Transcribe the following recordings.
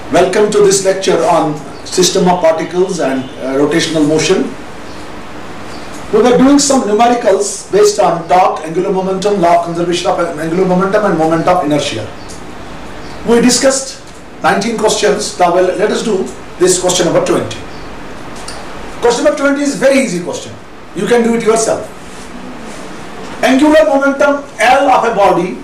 Welcome to this lecture on system of particles and rotational motion. We were doing some numericals based on torque, angular momentum, law of conservation of angular momentum and moment of inertia. We discussed 19 questions. Now let us do this question number 20. Question number 20 is very easy question. You can do it yourself. Angular momentum L of a body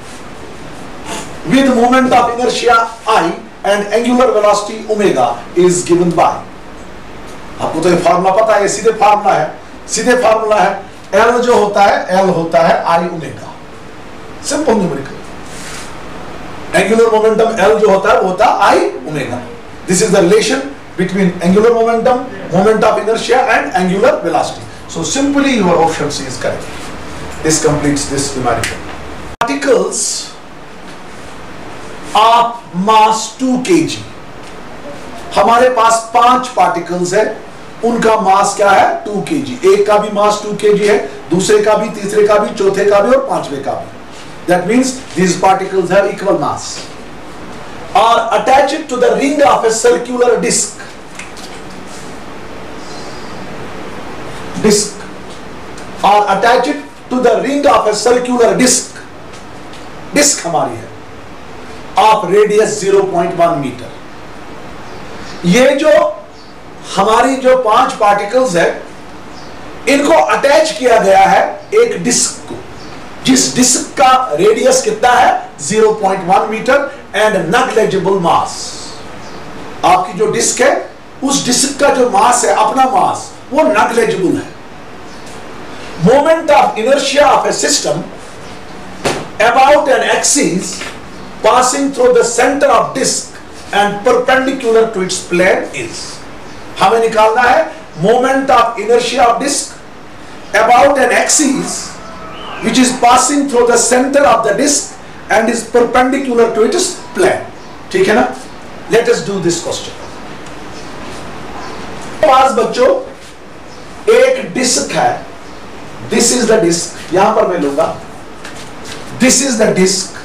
with moment of inertia I and angular velocity omega is given by. आपको तो ये formula पता है, सीधे formula है L जो होता है I omega. Simple numerical. Angular momentum L जो होता है वो होता है I omega. This is the relation between angular momentum, moment of inertia and angular velocity. So simply your option C is correct. This completes this numerical. Particles of mass 2 kg. हमारे पास 5 particles है, उनका मास क्या है 2 kg. एक का भी मास 2 kg है, दूसरे का भी, तीसरे का भी, चौथे का भी और पांचवें का भी. That means these particles have equal mass. Are attached to the ring of a circular disc. Are attached to the ring of a circular disc. Disc हमारी है of radius 0.1 मीटर. ये जो हमारी जो 5 पार्टिकल्स है, इनको अटैच किया गया है एक डिस्क को, जिस डिस्क का रेडियस कितना है 0.1 मीटर एंड नेग्लिजिबल मास. आपकी जो डिस्क है उस डिस्क का जो मास है, अपना मास, वो नेग्लिजिबल है. Moment of inertia of a system about an axis passing through the center of disk and perpendicular to its plane is. हमें निकालना है moment of inertia of disk about an axis which is passing through the center of the disk and is perpendicular to its plane. ठीक है ना? Let us do this question. पास बच्चों एक disc है. This is the disk. यहां पर मैं लूंगा. This is the disk.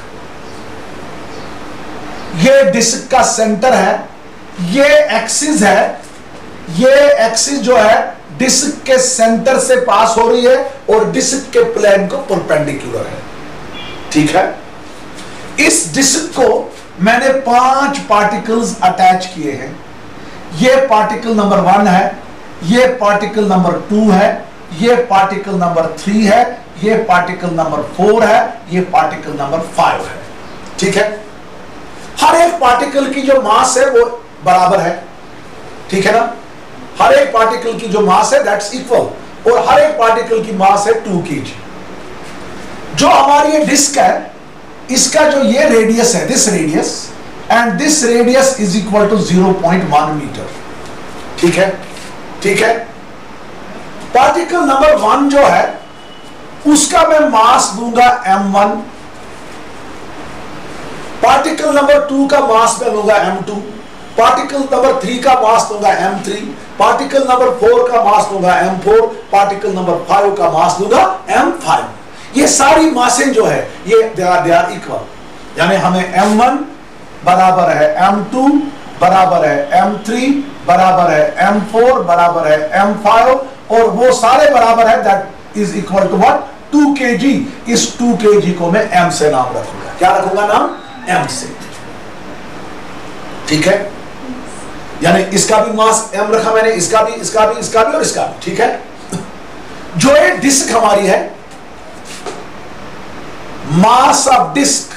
ये डिस्क का सेंटर है, ये एक्सिस है. ये एक्सिस जो है डिस्क के सेंटर से पास हो रही है और डिस्क के प्लेन को परपेंडिकुलर है. ठीक है. इस डिस्क को मैंने 5 पार्टिकल्स अटैच किए हैं. ये पार्टिकल नंबर 1 है, ये पार्टिकल नंबर 2 है, ये पार्टिकल नंबर 3 है, ये पार्टिकल नंबर 4 है, ये पार्टिकल नंबर 5 है. ठीक है. हर एक पार्टिकल की जो मास है वो बराबर है. ठीक है ना? हर एक पार्टिकल की जो मास है दैट्स इक्वल, और हर एक पार्टिकल की मास है 2 kg. जो हमारी ये डिस्क है, इसका जो ये रेडियस है, this radius and this radius is equal to 0.1 metre. ठीक है. ठीक है. पार्टिकल नंबर 1 जो है उसका मैं मास दूंगा m1. पार्टिकल नंबर 2 का मास मैं लूंगा m2. पार्टिकल नंबर 3 का मास लूंगा m3. पार्टिकल नंबर 4 का मास लूंगा m4. पार्टिकल नंबर 5 का मास लूंगा m5. ये सारी मासें जो है ये दे आर इक्वल. यानी हमें m1 बराबर है m2 बराबर है m3 बराबर है m4 बराबर है m5 और वो सारे बराबर है. That is equal to what 2 kg. इस 2 kg को मैं m से नाम रखूंगा. क्या रखूंगा नाम? m से. ठीक है. यानी इसका भी मास m रखा मैंने, इसका भी, इसका भी, इसका भी और इसका भी. ठीक है. जो ये डिस्क हमारी है, mass of disc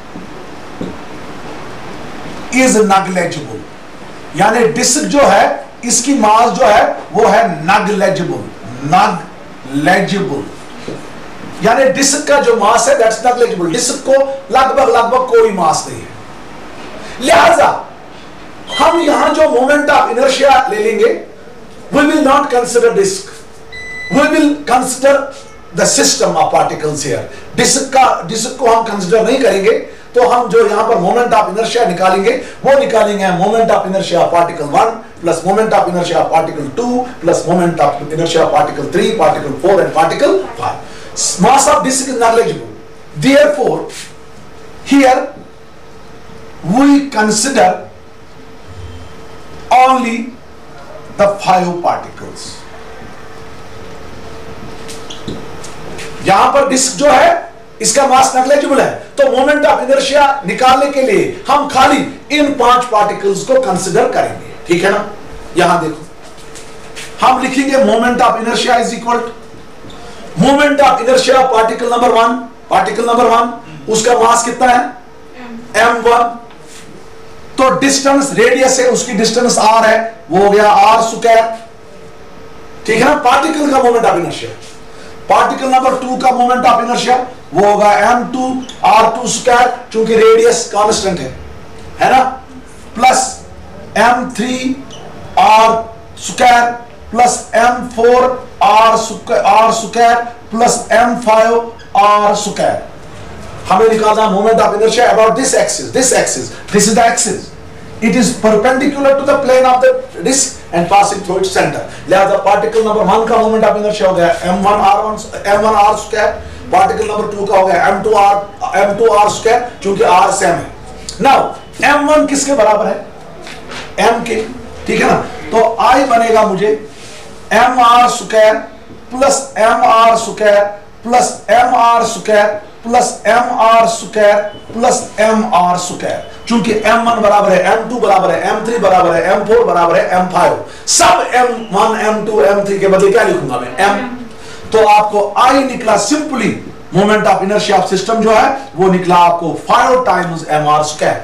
is negligible. यानी डिस्क जो है इसकी मास जो है वो है नेग्लिजिबल. नेग्लिजिबल यानी डिस्क का जो मास है दैट्स नेग्लिजिबल. डिस्क को लगभग कोई मास नहीं है. लिहाजा हम यहां जो मोमेंट ऑफ इनर्शिया ले लेंगे, we will not consider disc, we will consider the system of particles here. Disc को हम कंसिडर नहीं करेंगे. तो हम जो यहां पर मोमेंट ऑफ इनर्शिया निकालेंगे वो निकालेंगे moment of inertia particle 1 plus moment of inertia particle 2 plus moment of inertia particle 3, particle 4 and particle 5. Mass of disk is negligible. Therefore, here we consider only the 5 particles. यहां पर disc जो है इसका मास negligible है, तो moment of inertia निकालने के लिए हम खाली इन 5 पार्टिकल्स को कंसीडर करेंगे, ठीक है ना। यहां देखो हम लिखेंगे moment of inertia is equal to moment of inertia particle number 1, उसका मास कितना है m1, तो डिस्टेंस रेडियस है उसकी डिस्टेंस r है, वो हो गया r स्क्वायर, ठीक है ना। पार्टिकल का moment of inertia, particle number 2 का मोमेंट ऑफ इनर्शिया वो होगा m2 r2 स्क्वायर, क्योंकि रेडियस कांस्टेंट है ना, plus m3 r square plus m4 r square plus m5 r square. हमें निकालना moment of inertia about this axis, this is the axis, it is perpendicular to the plane of the disk and passing through its center. लिहाजा particle number 1 का moment of inertia हो गया m1 r square, particle number 2 का हो गया m2 r square, क्योंकि r same है। Now m1 किसके बराबर है m के, ठीक है ना, तो I बनेगा मुझे mr square plus mr square plus mr square plus mr square plus mr square, चूंकि m1 बराबर है m2 बराबर है m3 बराबर है m4 बराबर है m5, सब m1 m2 m3 के बदले क्या लिखूंगा मैं m, तो आपको I निकला simply moment of inertia of system जो है वो निकला आपको 5 टाइम्स mr स्क्वायर।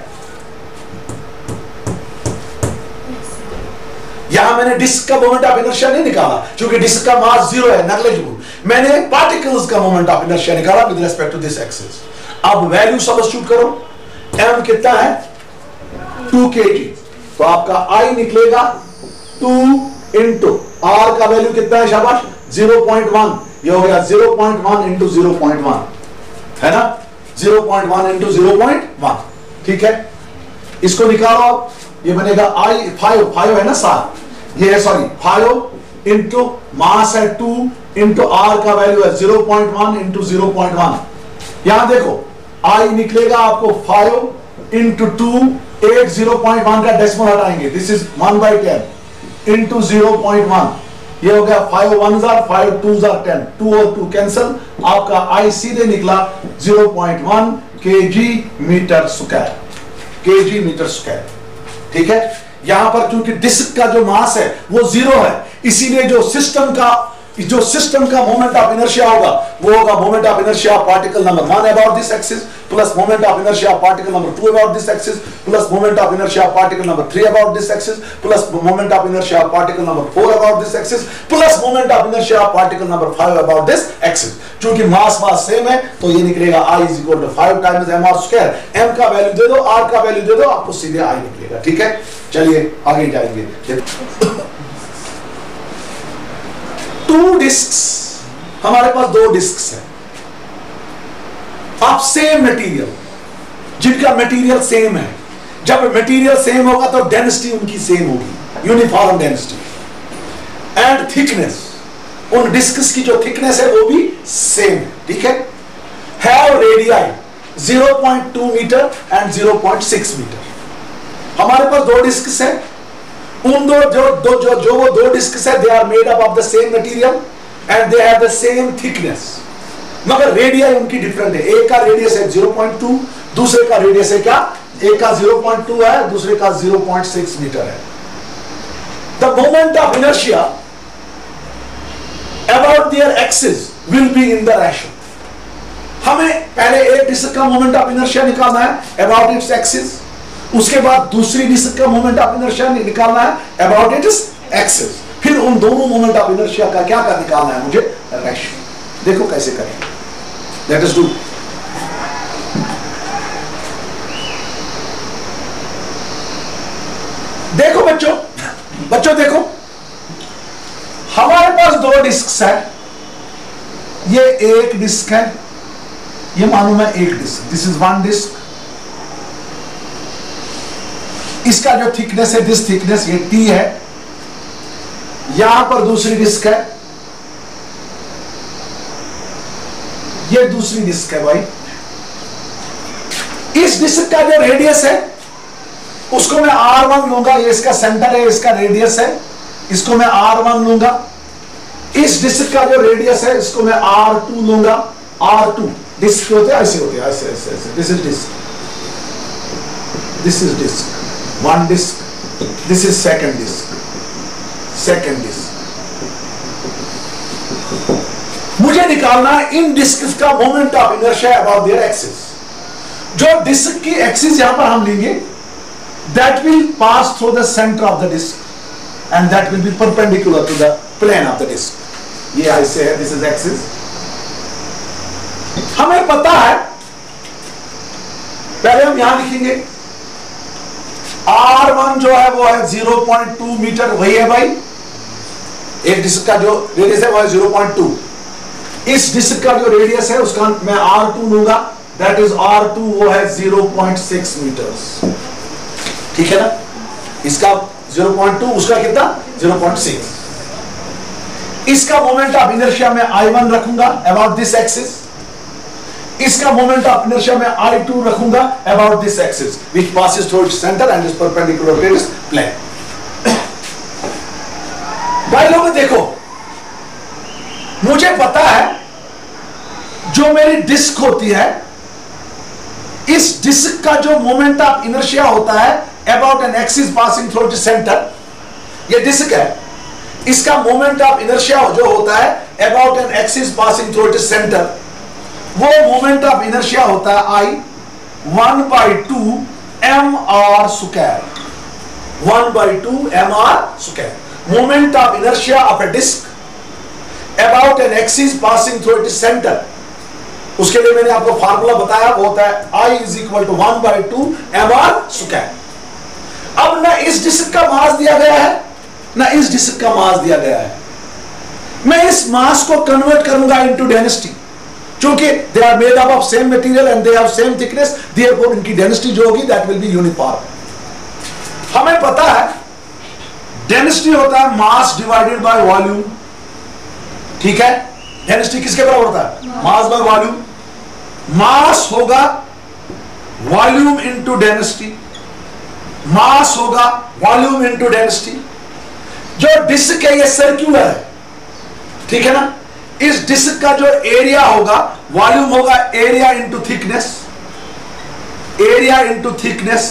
यहां मैंने डिस्क का मोमेंट ऑफ इनर्शिया नहीं निकाला, क्योंकि डिस्क का मास 0 है, नेग्लिजिबल। मैंने पार्टिकल्स का मोमेंट ऑफ इनर्शिया निकाला with respect to this axis. अब वैल्यू सब्स्टिट्यूट करो, m कितना है 2 kg, तो आपका I निकलेगा 2 इंटू R का वैल्यू कितना है शाबाश 0.1, ये हो गया 0.1 इंटू 0.1, है ना, 0.1 इंटू 0.1, ठीक है। इसको निकालो आप, ये बनेगा I 5 है ना 7, ये है सॉरी 5 इंटू मास है 2 इंटू R का वैल्यू है 0.1 इंटू 0.1। यहां देखो I निकलेगा आपको 5 इंटू 2, 8 0.1 का डेसिमल हटाएंगे, दिस इज 1/10 इंटू 0.1, ये हो गया 5 1s are 5 2s are 10, 2 और 2 कैंसल, आपका I सीधे निकला 0.1 kg मीटर स्क्वायर, ठीक है। यहां पर क्योंकि डिस्क का जो मास है वो 0 है, इसीलिए जो सिस्टम का मोमेंट ऑफ इनर्शिया होगा वो होगा moment of inertia particle number 1 about this axis plus moment of inertia particle number 2 about this axis plus moment of inertia particle number 3 about this axis plus moment of inertia particle number 4 about this axis plus moment of inertia particle number 5 about this axis. क्योंकि mass same है तो ये निकलेगा I is equal to 5 times mr square. m का value दे दो, r का value दे दो, आपको सीधे I निकलेगा, ठीक है। चलिए आगे जाएंगे। 2 डिस्क्स, हमारे पास 2 डिस्क्स हैं ऑफ सेम मटेरियल, जिनका मटेरियल सेम है। जब मटेरियल सेम होगा तो डेंसिटी उनकी सेम होगी, यूनिफॉर्म डेंसिटी, एंड थिकनेस, उन डिस्क्स की जो थिकनेस है वो भी सेम है, ठीक है। Have radii 0.2 metre and 0.6 metre. हमारे पास 2 डिस्क्स हैं, उन जो वो 2 डिस्क्स है they are made up of the same material and they have the same thickness, मगर रेडियाई उनकी डिफरेंट है। एक का रेडियस है 0.2, दूसरे का रेडियस है क्या, एक का 0.2 है, दूसरे का 0.6 मीटर है। The moment of inertia about their axis will be in the ratio. हमें पहले एक डिस्क का मोमेंट ऑफ इनर्शिया निकालना है अबाउट इट्स एक्सिस, उसके बाद दूसरी डिस्क का मोमेंट ऑफ इनर्शिया निकालना है अबाउट इट्स एक्सिस, फिर उन दोनों मोमेंट ऑफ इनर्शिया का क्या निकालना है मुझे, रेशियो। देखो कैसे करें, लेट अस डू। देखो बच्चों देखो, हमारे पास 2 डिस्क है, ये एक डिस्क है, ये मालूम है एक डिस्क, दिस इज 1 डिस्क, इसका जो थिकनेस है दिस थिकनेस ये T है, यहां पर दूसरी डिस्क है, ये दूसरी डिस्क है भाई। इस डिस्क का जो रेडियस है उसको मैं R1 लूंगा, ये इसका सेंटर है, इसका रेडियस है, इसको मैं R1 लूंगा। इस डिस्क का जो रेडियस है इसको मैं R2 लूंगा। R2 डिस्क होते हैं ऐसे होते हैं, ऐसे ऐसे ऐसे। This is disc, this is disc, one disc, this is second disc, second disc. मुझे निकालना है इन डिस्क का moment of inertia about their axis. जो डिस्क की एक्सिस यहां पर हम लेंगे, that will pass through the centre of the disc and that will be perpendicular to the plane of the disc. ये ऐसे है, दिस इज एक्सिस। हमें पता है, पहले हम यहां लिखेंगे R1 जो है वो है 0.2 मीटर, वही है भाई। एक डिस्क का जो रेडियस है वो है 0.2। इस डिस्क का जो रेडियस है उसका मैं R2 लूंगा, दैट इज R2 वो है 0.6 मीटर। ठीक है ना, इसका 0.2, उसका कितना 0.6। इसका मोमेंट ऑफ इनर्शिया में I1 रखूंगा अबाउट दिस एक्सिस। इसका मोमेंट ऑफ इनर्शिया में I2 रखूंगा about this axis which passes through its centre and is perpendicular to its plane. भाई लोगों देखो, मुझे पता है जो मेरी डिस्क होती है, इस डिस्क का जो मोमेंट ऑफ इनर्शिया होता है about an axis passing through its centre, ये डिस्क है, इसका मोमेंट ऑफ इनर्शिया जो होता है about an axis passing through its centre, वो मोमेंट ऑफ इनर्शिया होता है I 1/2 mr square, 1/2 mr square. Moment of inertia of a disc about an axis passing through its centre, उसके लिए मैंने आपको फार्मूला बताया, वो होता है I = 1/2 mr स्क्वायर। अब ना इस डिस्क का मास दिया गया है, ना इस डिस्क का मास दिया गया है। मैं इस मास को कन्वर्ट करूंगा इनटू डेंसिटी, क्योंकि they are made up of same material and they have same thickness, therefore इनकी डेंसिटी जो होगी दैट विल बी यूनिफॉर्म। हमें पता है डेंसिटी होता है मास डिवाइडेड बाय वॉल्यूम। ठीक है, डेंसिटी किसके बराबर होता है? मास बाय वॉल्यूम। मास होगा वॉल्यूम इनटू डेंसिटी, मास होगा वॉल्यूम इनटू डेंसिटी। जो डिस्क है ये सर्कुलर है, ठीक है ना। इस डिस्क का जो एरिया होगा, वॉल्यूम होगा area into thickness, area into thickness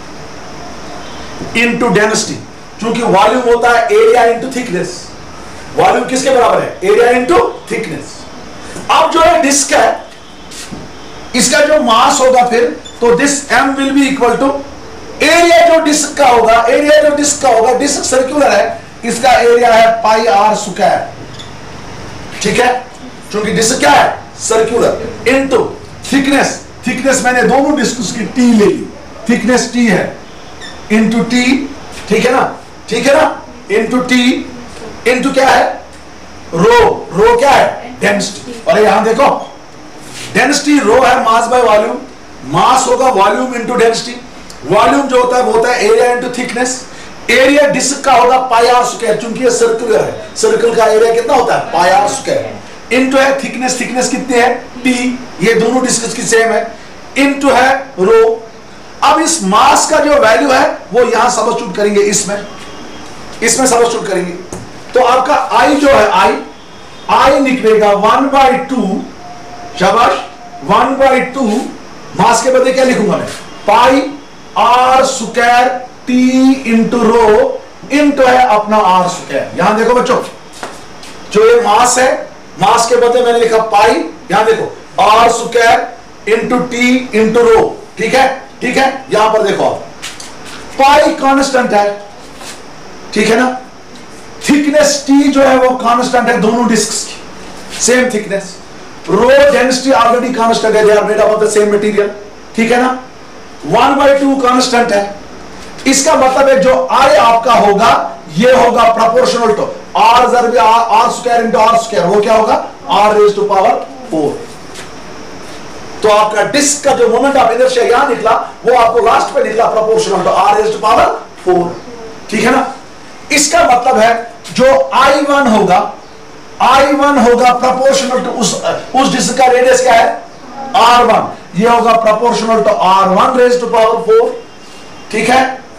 into density. क्योंकि वॉल्यूम होता है एरिया इनटू थिकनेस, वॉल्यूम किसके बराबर है? Area into thickness. अब जो है डिस्क है, इसका जो मास होगा फिर, तो this m will be equal to area जो डिस्क का होगा, एरिया जो डिस्क का होगा, डिस्क सर्कुलर है, इसका एरिया है पाई r स्क्वायर। ठीक है, क्योंकि डिस्क क्या है? सर्कुलर। इनटू थिकनेस, थिकनेस मैंने दोनों डिस्क की t ले ली, थिकनेस t है, इनटू t, ठीक है ना, ठीक है ना, इनटू t इनटू क्या है? रो, रो क्या है? डेंसिटी। और यहां देखो डेंसिटी रो है मास बाय वॉल्यूम, मास होगा वॉल्यूम इनटू डेंसिटी। वॉल्यूम जो होता है वो होता है area into thickness. Area disc का होगा पाई r स्क्वायर, क्योंकि ये सर्कुलर है, सर्कल का एरिया कितना होता है? Pi r square. इनटू है थिकनेस, थिकनेस कितनी है? t, ये दोनों डिस्क की सेम है, इनटू है रो। अब इस मास का जो वैल्यू है वो यहां सब्स्टिट्यूट करेंगे, इसमें सब्स्टिट्यूट करेंगे, तो आपका I जो है I निकलेगा 1/2, शाबाश, 1/2 मास के बदले क्या लिखूंगा मैं? Pi r square t into rho into है अपना r स्क्वायर। यहां देखो बच्चों, जो ये मास है, मास के बदले मैंने लिखा पाई, यहां देखो r square into t into rho. ठीक है, ठीक है, यहां पर देखो आप, पाई कांस्टेंट है, ठीक है ना, थिकनेस t जो है वो कांस्टेंट है, दोनों डिस्क्स की same thickness. Rho density already constant है, they are made up of the same material, ठीक है ना। 1/2 कांस्टेंट है, इसका मतलब है जो I आपका होगा ये होगा proportional to r square into r square, वो क्या होगा? r⁴। तो आपका डिस्क का जो मोमेंट ऑफ इनर्शिया यहां निकला, वो आपको लास्ट पे निकला प्रोपोर्शनल टू r⁴। ठीक है ना। इसका मतलब है जो I1 होगा प्रोपोर्शनल टू उस डिस्क का रेडियस क्या है? R1, ये होगा प्रोपोर्शनल टू r1⁴। ठीक है,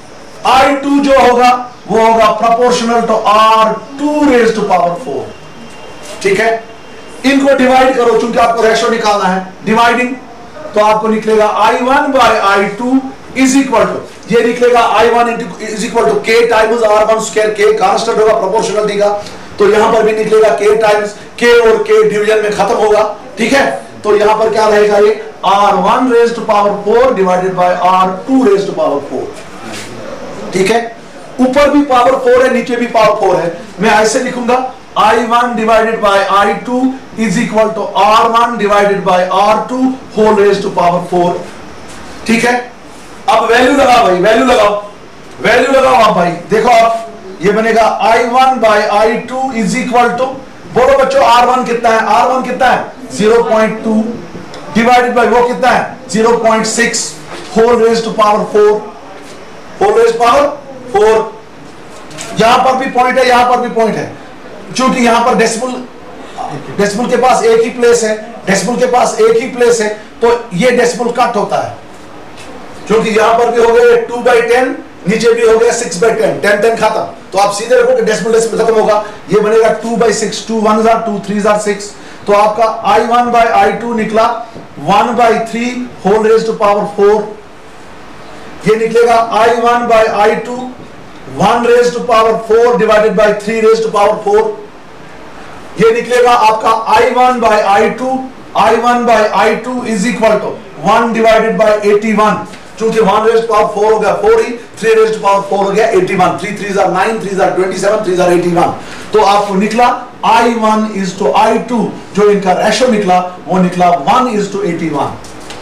I2 जो होगा वो होगा proportional to R2 raise to power 4। ठीक है, इनको डिवाइड करो, चूंकि आपको रेशो निकालना है, डिवाइडिंग, तो आपको निकलेगा I1 by I2 is equal to, ये निकलेगा I1 is equal to K times R1 square, K constant होगा प्रोपोर्शनलिटी का, तो यहां पर भी निकलेगा K टाइम्स K, और K डिवीजन में खत्म होगा। ठीक है, तो यहां पर क्या रहेगा, ये R1 raise to power 4 divided by R2 raise to power 4। ठीक है, ऊपर भी पावर 4 है, नीचे भी पावर 4 है, मैं ऐसे लिखूंगा I1 divided by I2 is equal to R1 divided by R2 whole raise to power 4। ठीक है, अब वैल्यू लगाओ भाई, वैल्यू लगाओ, वैल्यू लगाओ आप भाई, देखो आप, ये बनेगा I1 by I2 is equal to, बोलो बच्चों R1 कितना है, R1 कितना है 0.2 डिवाइडेड बाय वो कितना है 0.6 whole raise to power 4, whole raise power 4। यहां पर भी पॉइंट है, यहां पर भी पॉइंट है, क्योंकि यहां पर डेसिमल के पास एक ही प्लेस है, डेसिमल के पास एक ही प्लेस है, तो ये डेसिमल कट होता है, क्योंकि यहां पर भी हो गए 2/10, नीचे भी हो गया 6/10, 10 खत्म, तो आप सीधे रखोगे डेसिमल खत्म होगा, ये बनेगा 2/6, 2 1 2 3 6, तो आपका I1 बाय I2 निकला 1/3 होल रेज टू पावर 4, ये निकलेगा I1 by I2 1 raise to power 4 divided by 3 raise to power 4, ये निकलेगा आपका I1 by I2 is equal to 1 divided by 81, क्योंकि 1 रेज टू पावर 4 हो गया 4 ही, 3 रेज टू पावर 4 हो गया 81, 3 3 9, 3 27, 3 81, तो आपको निकला I1 इज टू I2, जो इनका रेशो निकला वो निकला 1 इज टू 81,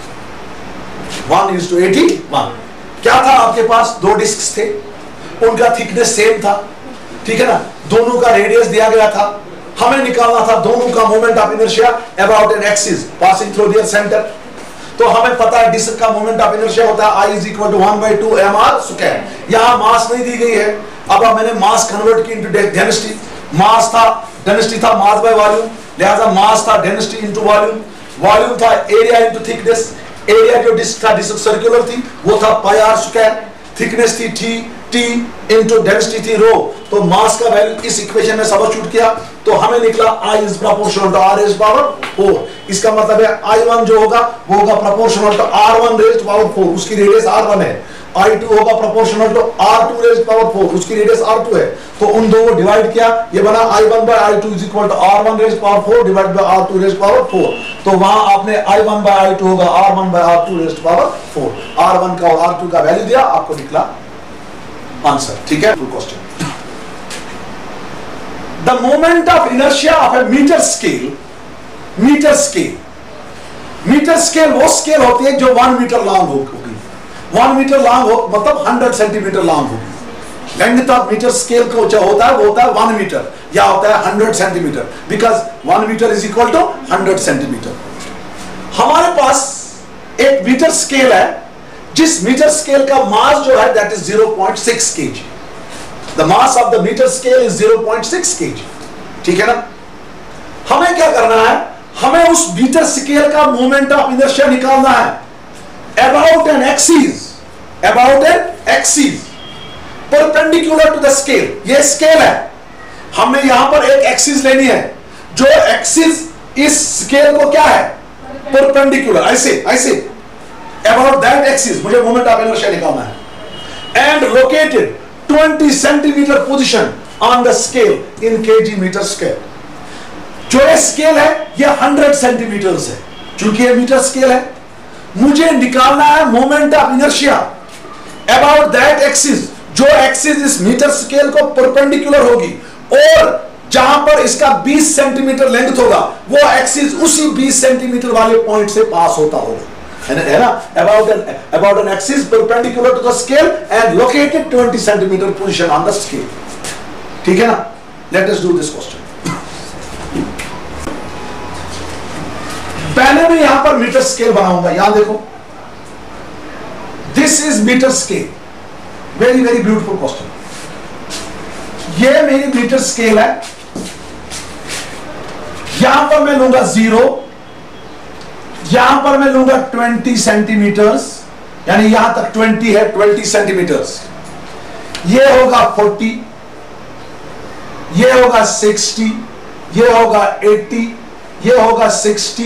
1 इज टू 81। क्या था आपके पास, दो डिस्क थे, उनका थिकनेस सेम था, ठीक है ना, दोनों का रेडियस दिया गया था, हमें निकालना था दोनों का moment of inertia about an axis passing through their centre. तो हमें पता है डिस्क का मोमेंट ऑफ इनर्शिया होता है I is equal to 1/2 mr square. यहां मास नहीं दी गई है, अब मैंने मास कन्वर्ट की इनटू डेंसिटी, मास था डेंसिटी था मास बाय वॉल्यूम, लिहाजा मास था डेंसिटी इनटू वॉल्यूम, वॉल्यूम था एरिया इनटू थिकनेस, एरिया जो डिस्क था, डिस्क सर्कुलर थी, वो था पाई r स्क्वायर, थिकनेस थी t इनटू डेंसिटी थी रो, तो मास का वैल्यू इस इक्वेशन में सब्स्टिट्यूट किया, तो हमें निकला I is proportional to R raise power 4। इसका मतलब है I1 जो होगा वो होगा proportional to R1 raise power 4, उसकी रेडियस R1 है, I2 होगा proportional to R2 raise power 4, उसकी रेडियस R2 है, तो उन दो को डिवाइड किया, ये बना I1 by I2 is equal to R1 raise power 4 divide by R2 raise power 4, तो वहां आपने I1 बाय I2 होगा R1 bye R2 raise power 4, R1 का और R2 का वैल्यू दिया, आपको निकला आंसर। ठीक है, question, the moment of inertia of a metre scale, metre scale वो स्केल होती है जो 1 मीटर लॉन्ग होगी, 1 मीटर लॉन्ग हो मतलब 100 सेंटीमीटर लॉन्ग होगी। लेंथ ऑफ मीटर स्केल को जो होता है वो होता है 1 मीटर या होता है 100 centimetre, because 1 metre is equal to 100 centimetre. हमारे पास एक मीटर स्केल है, जिस मीटर स्केल का मास जो है that is 0.6 kg, the mass of the metre scale is 0.6 kg। ठीक है ना, हमें क्या करना है, हमें उस मीटर स्केल का मोमेंट ऑफ इनर्शिया निकालना है about an axis, perpendicular to the scale. ये स्केल है, हमें यहां पर एक एक्सिस लेनी है, जो एक्सिस इस स्केल को क्या है परपेंडिकुलर, ऐसे about that axis मुझे मोमेंट ऑफ इनर्शिया निकालना है, and located 20 centimeter position on the scale in kg meter scale। जो ये स्केल है ये 100 सेंटीमीटर है, चूंकि ये मीटर स्केल है, मुझे निकालना है moment of inertia about that axis, जो एक्सिस इस मीटर स्केल को परपेंडिकुलर होगी, और जहां पर इसका 20 सेंटीमीटर लेंथ होगा वो एक्सिस उसी 20 सेंटीमीटर वाले पॉइंट से पास होता होगा, है ना, about an axis perpendicular to the scale and located 20 centimeter position on the scale। ठीक है ना, let us do this question। पहले मैं यहां पर मीटर स्केल बनाऊंगा, यहां देखो, this is metre scale, very very beautiful question। ये मेरी मीटर स्केल है, यहां पर मैं लूंगा 0, यहां पर मैं लूंगा 20 सेंटीमीटर्स, यानी यहां तक 20 है, 20 सेंटीमीटर्स। ये होगा 40, ये होगा 60, ये होगा 80, ये होगा 60,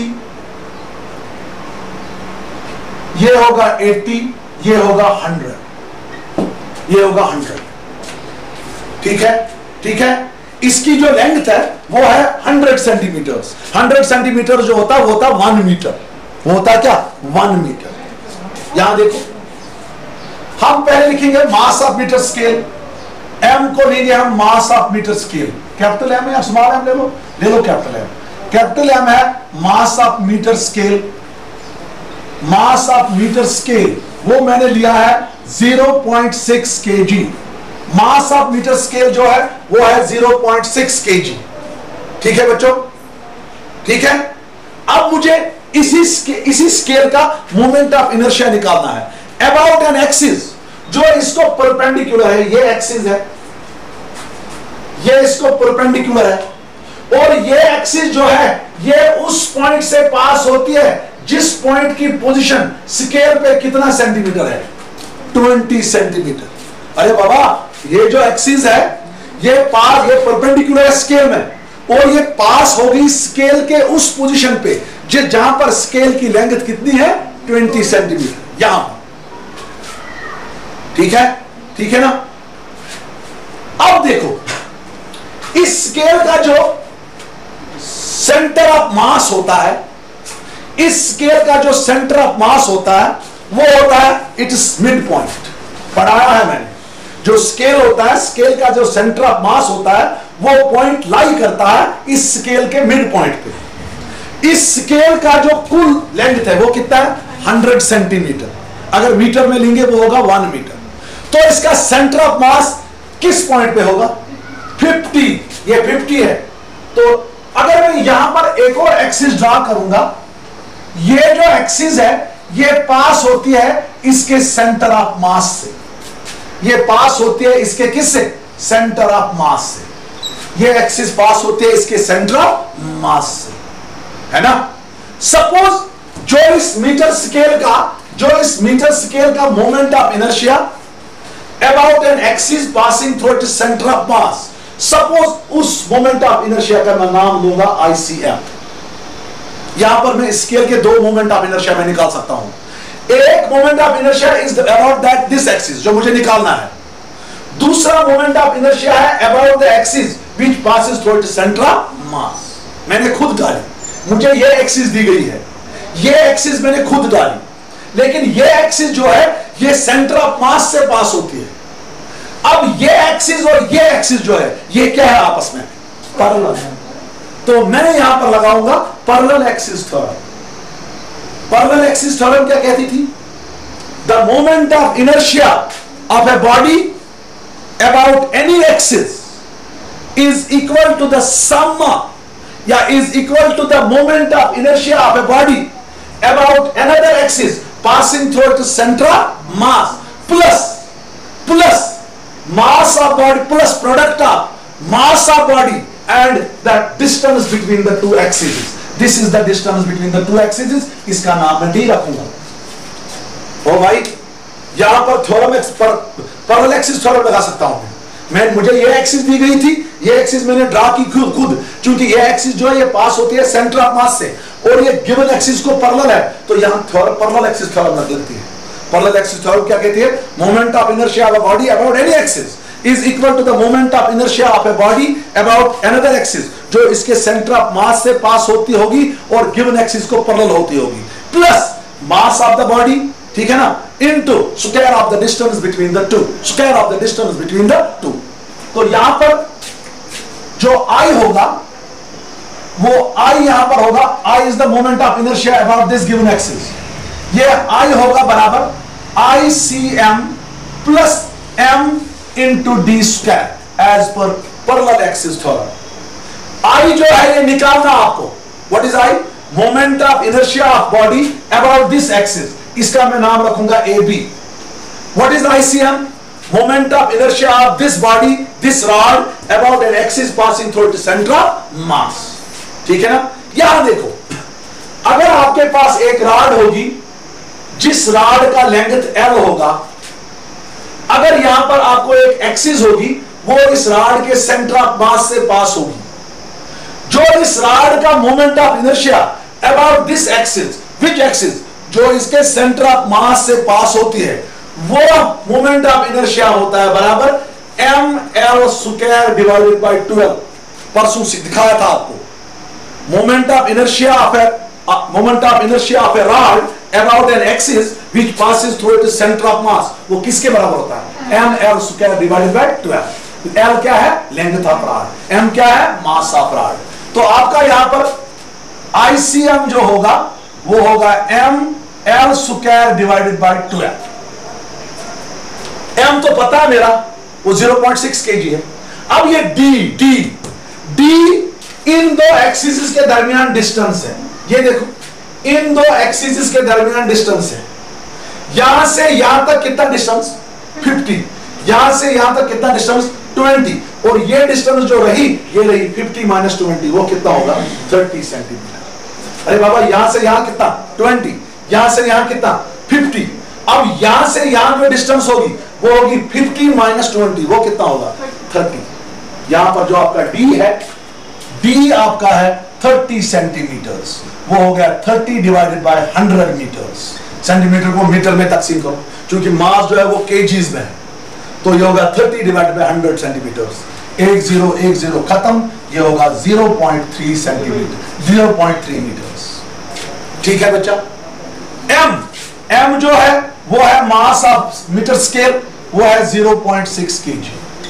ये होगा 80, ये होगा 100, ये होगा 100। ठीक है, ठीक है। इसकी जो लेंथ है वो है 100 सेंटीमीटर। 100 सेंटीमीटर जो होता है वो होता 1 मीटर। वो होता क्या? 1 मीटर। यहां देखो, हम पहले लिखेंगे mass of metre scale. M को लेंगे हम mass of metre scale. Capital M है, स्मॉल एम ले लो कैपिटल एम। कैपिटल एम है mass of metre scale. Mass of metre scale वो मैंने लिया है 0.6 kg। Mass of metre scale जो है वो है 0.6 kg। ठीक है बच्चों, ठीक है। अब मुझे इसी स्केल का मोमेंट ऑफ इनर्शिया निकालना है अबाउट एन एक्सिस जो इसको परपेंडिकुलर है। ये एक्सिस है, ये इसको परपेंडिकुलर है, और ये एक्सिस जो है ये उस पॉइंट से पास होती है जिस पॉइंट की पोजीशन स्केल पे कितना सेंटीमीटर है? 20 सेंटीमीटर। अरे बाबा, ये जो एक्सिस है ये परपेंडिकुलर है स्केल में, और ये पास होगी स्केल के उस पोजीशन पे जहां पर स्केल की लेंथ कितनी है? 20 सेंटीमीटर। यहां पर, ठीक है, ठीक है ना। अब देखो, इस स्केल का जो सेंटर ऑफ मास होता है, इस स्केल का जो सेंटर ऑफ मास होता है वो होता है इट्स मिड पॉइंट। पढ़ाया है मैंने। जो स्केल होता है, स्केल का जो सेंटर ऑफ मास होता है वो पॉइंट लाई करता है इस स्केल के मिड पॉइंट पे। इस स्केल का जो कुल लेंथ है वो कितना है? 100 सेंटीमीटर। अगर मीटर में लेंगे वो होगा 1 मीटर। तो इसका सेंटर ऑफ मास किस पॉइंट पे होगा? 50। ये 50 है। तो अगर मैं यहां पर एक और एक्सिस ड्रा करूंगा, ये जो एक्सिस है ये पास होती है इसके सेंटर ऑफ मास से। ये पास होती है इसके किससे? सेंटर ऑफ मास से। ये एक्सिस पास होती है इसके सेंटर ऑफ मास से, है ना। सपोज जो इस मीटर स्केल का moment of inertia about an axis passing through its centre of mass, suppose उस मोमेंट ऑफ इनर्शिया का मैं नाम दूंगा ICM। यहां पर मैं स्केल के 2 मोमेंट ऑफ इनर्शिया में निकाल सकता हूं। एक moment of inertia is about that this axis जो मुझे निकालना है। दूसरा मोमेंट ऑफ इनर्शिया है about the axis which passes through its centre of mass. मैंने खुद डाली, मुझे ये एक्सिस दी गई है, ये एक्सिस मैंने खुद डाली, लेकिन ये एक्सिस जो है ये सेंटर ऑफ मास से पास होती है। अब ये एक्सिस और ये एक्सिस जो है ये क्या है? आपस में पैरेलल है। तो मैं यहां पर लगाऊंगा parallel axis theorem. Parallel axis theorem क्या कहती थी? The moment of inertia of a body about any axis is equal to the sum या is equal to the moment of inertia of a body about another axis passing through its centre of mass plus mass of body plus product of mass of body and the distance between the two axes. This is the distance between the two axes. इसका नाम मैं D रखूंगा। ओ भाई, यहां पर theorem parallel axis theorem लगा सकता हूं मुझे ये एक्सिस दी गई थी, ये एक्सिस मैंने ड्रा की खुद, क्योंकि ये एक्सिस जो है ये पास होती है सेंटर ऑफ मास से, और ये गिवन एक्सिस को पैरेलल है, तो यहां पैरेलल एक्सिस थ्योरम लग जाती है। पैरेलल एक्सिस थ्योरम क्या कहती है? Moment of inertia of a body about any axis is equal to the moment of inertia of a body about another axis जो इसके सेंटर ऑफ मास से पास होती होगी और गिवन एक्सिस को पैरेलल होती होगी, plus mass of the body, ठीक है ना, into square of the distance between the two, square of the distance between the two. तो यहां पर जो I होगा वो I यहां पर होगा, I is the moment of inertia about this given axis. ये I होगा बराबर ICM plus M into D square as per parallel axis theorem. I जो है ये निकालना आपको। What is I? Moment of inertia of body about this axis. इसका मैं नाम रखूंगा AB। What is ICM? Moment of inertia of this body, this rod about an axis passing through its centre of मास। ठीक है ना। यहां देखो, अगर आपके पास एक रॉड होगी जिस रॉड का लेंथ L होगा, अगर यहां पर आपको एक एक्सिस होगी, वो इस रॉड के सेंटर ऑफ मास से पास होगी। जो इस रॉड का moment of inertia about this axis, which axis, जो इसके सेंटर ऑफ मास से पास होती है, वो मोमेंट ऑफ इनर्शिया होता है बराबर ml स्क्वायर डिवाइडेड बाय 12। परसों दिखाया था आपको moment of inertia of a rod about an axis which passes through its centre of mass, वो किसके बराबर होता है? ml square divided by 12। l क्या है? Length of rod. m क्या है? Mass of rod. तो आपका यहां पर ICM जो होगा वो होगा ml square divided by 12। m तो पता है मेरा, वो 0.6 kg है। अब ये d इन दो एक्सिस के दरमियान डिस्टेंस है। ये देखो, इन दो एक्सिस के दरमियान डिस्टेंस है। यहां से यहां तक कितना डिस्टेंस? 50। यहां से यहां तक कितना डिस्टेंस? 20। और ये डिस्टेंस जो रही, ये रही 50 माइनस 20, वो कितना होगा? 30 सेंटीमीटर। अरे बाबा, यहां से यहां कितना? 20। यहां से यहां कितना? 50। अब यहां से यहां जो डिस्टेंस होगी वो होगी 50 माइनस 20, वो कितना होगा? 30। यहां पर जो आपका d है, d आपका है 30 सेंटीमीटर्स, वो हो गया 30 डिवाइडेड बाय 100 मीटर्स। सेंटीमीटर को मीटर में तकसीम करो, क्योंकि मास जो है वो केजीज में है, तो ये होगा 30 डिवाइडेड बाय 100 सेंटीमीटर्स। 10 खत्म, ये होगा 0.3 सेंटीमीटर, 0.3 मीटर्स। ठीक है बच्चा। m जो है वो है मास ऑफ मीटर स्केल, वो है 0.6 kg।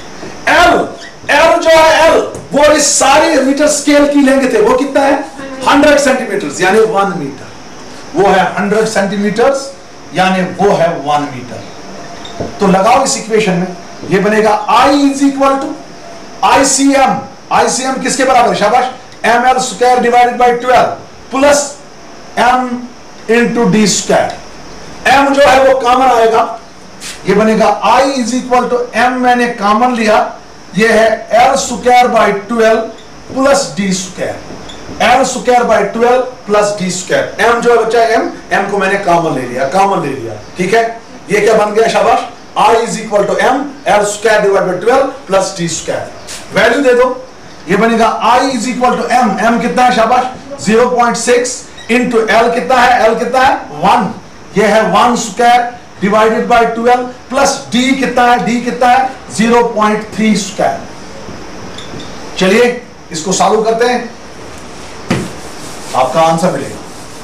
l जो है l, वो इस सारे मीटर स्केल की लेंथ है, वो कितना है? 100 सेंटीमीटर, यानी 1 मीटर। वो है 100 सेंटीमीटर, यानी वो है 1 मीटर। तो लगाओ इस इक्वेशन में, ये बनेगा I is equal to ICM। ICM किसके बराबर है? शाबाश, ml square divided by 12 plus m into D square. m जो है वो कॉमन आएगा, ये बनेगा I is equal to m, मैंने कॉमन लिया, ये है l square by 12 plus D square. l square by 12 plus D square. m जो है बच्चा m को मैंने कॉमन ले लिया, ठीक है। ये क्या बन गया? शाबाश, I is equal to m l square divided by 12 plus D square. Value दे दो, ये बनेगा I is equal to m कितना है? शाबाश, 0.6 इंटू l कितना है? l कितना है? 1। ये है 1 square divided by 12 plus d कितना है? d कितना है? 0.3 स्क्वायर। चलिए इसको सॉल्व करते हैं, आपका आंसर मिलेगा।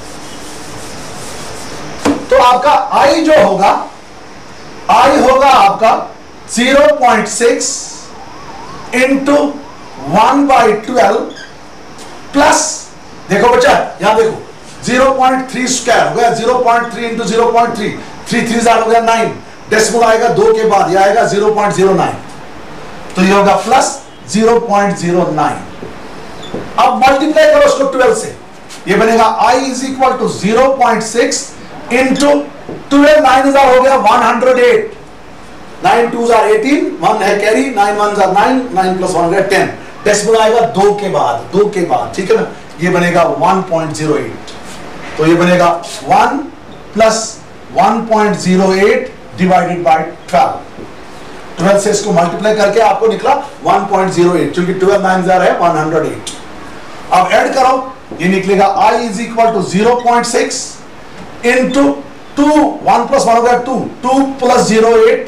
तो आपका I जो होगा, I होगा आपका 0.6 इंटू 1/12 प्लस, देखो बच्चा यहां देखो, 0.3 स्क्वायर हो गया, 0.3 इंटू 0.3, 3 3 हो गया 9, डेसिमल आएगा 2 के बाद, यह आएगा 0.09, तो ये होगा प्लस 0.09। अब मल्टीप्लाई करो उसको 12 से, ये बनेगा I is equal to 0.6 into 12, 9 हो गया 108, 9 2 18, 1 है कैरी, 9 1 9, 9 प्लस 1 हो गया 10, डेसिमल आएगा 2 के बाद, ठीक है ना। ये बनेगा 1.08, तो ये बनेगा 1 प्लस 1.08 डिवाइडेड बाय 12 से इसको मल्टीप्लाई करके आपको निकला 1.08, क्योंकि 12 9 है 108। अब ऐड करो, ये निकलेगा I is equal to 0.6 into 2, 1 plus 1 हो गया 2, 2 प्लस 08,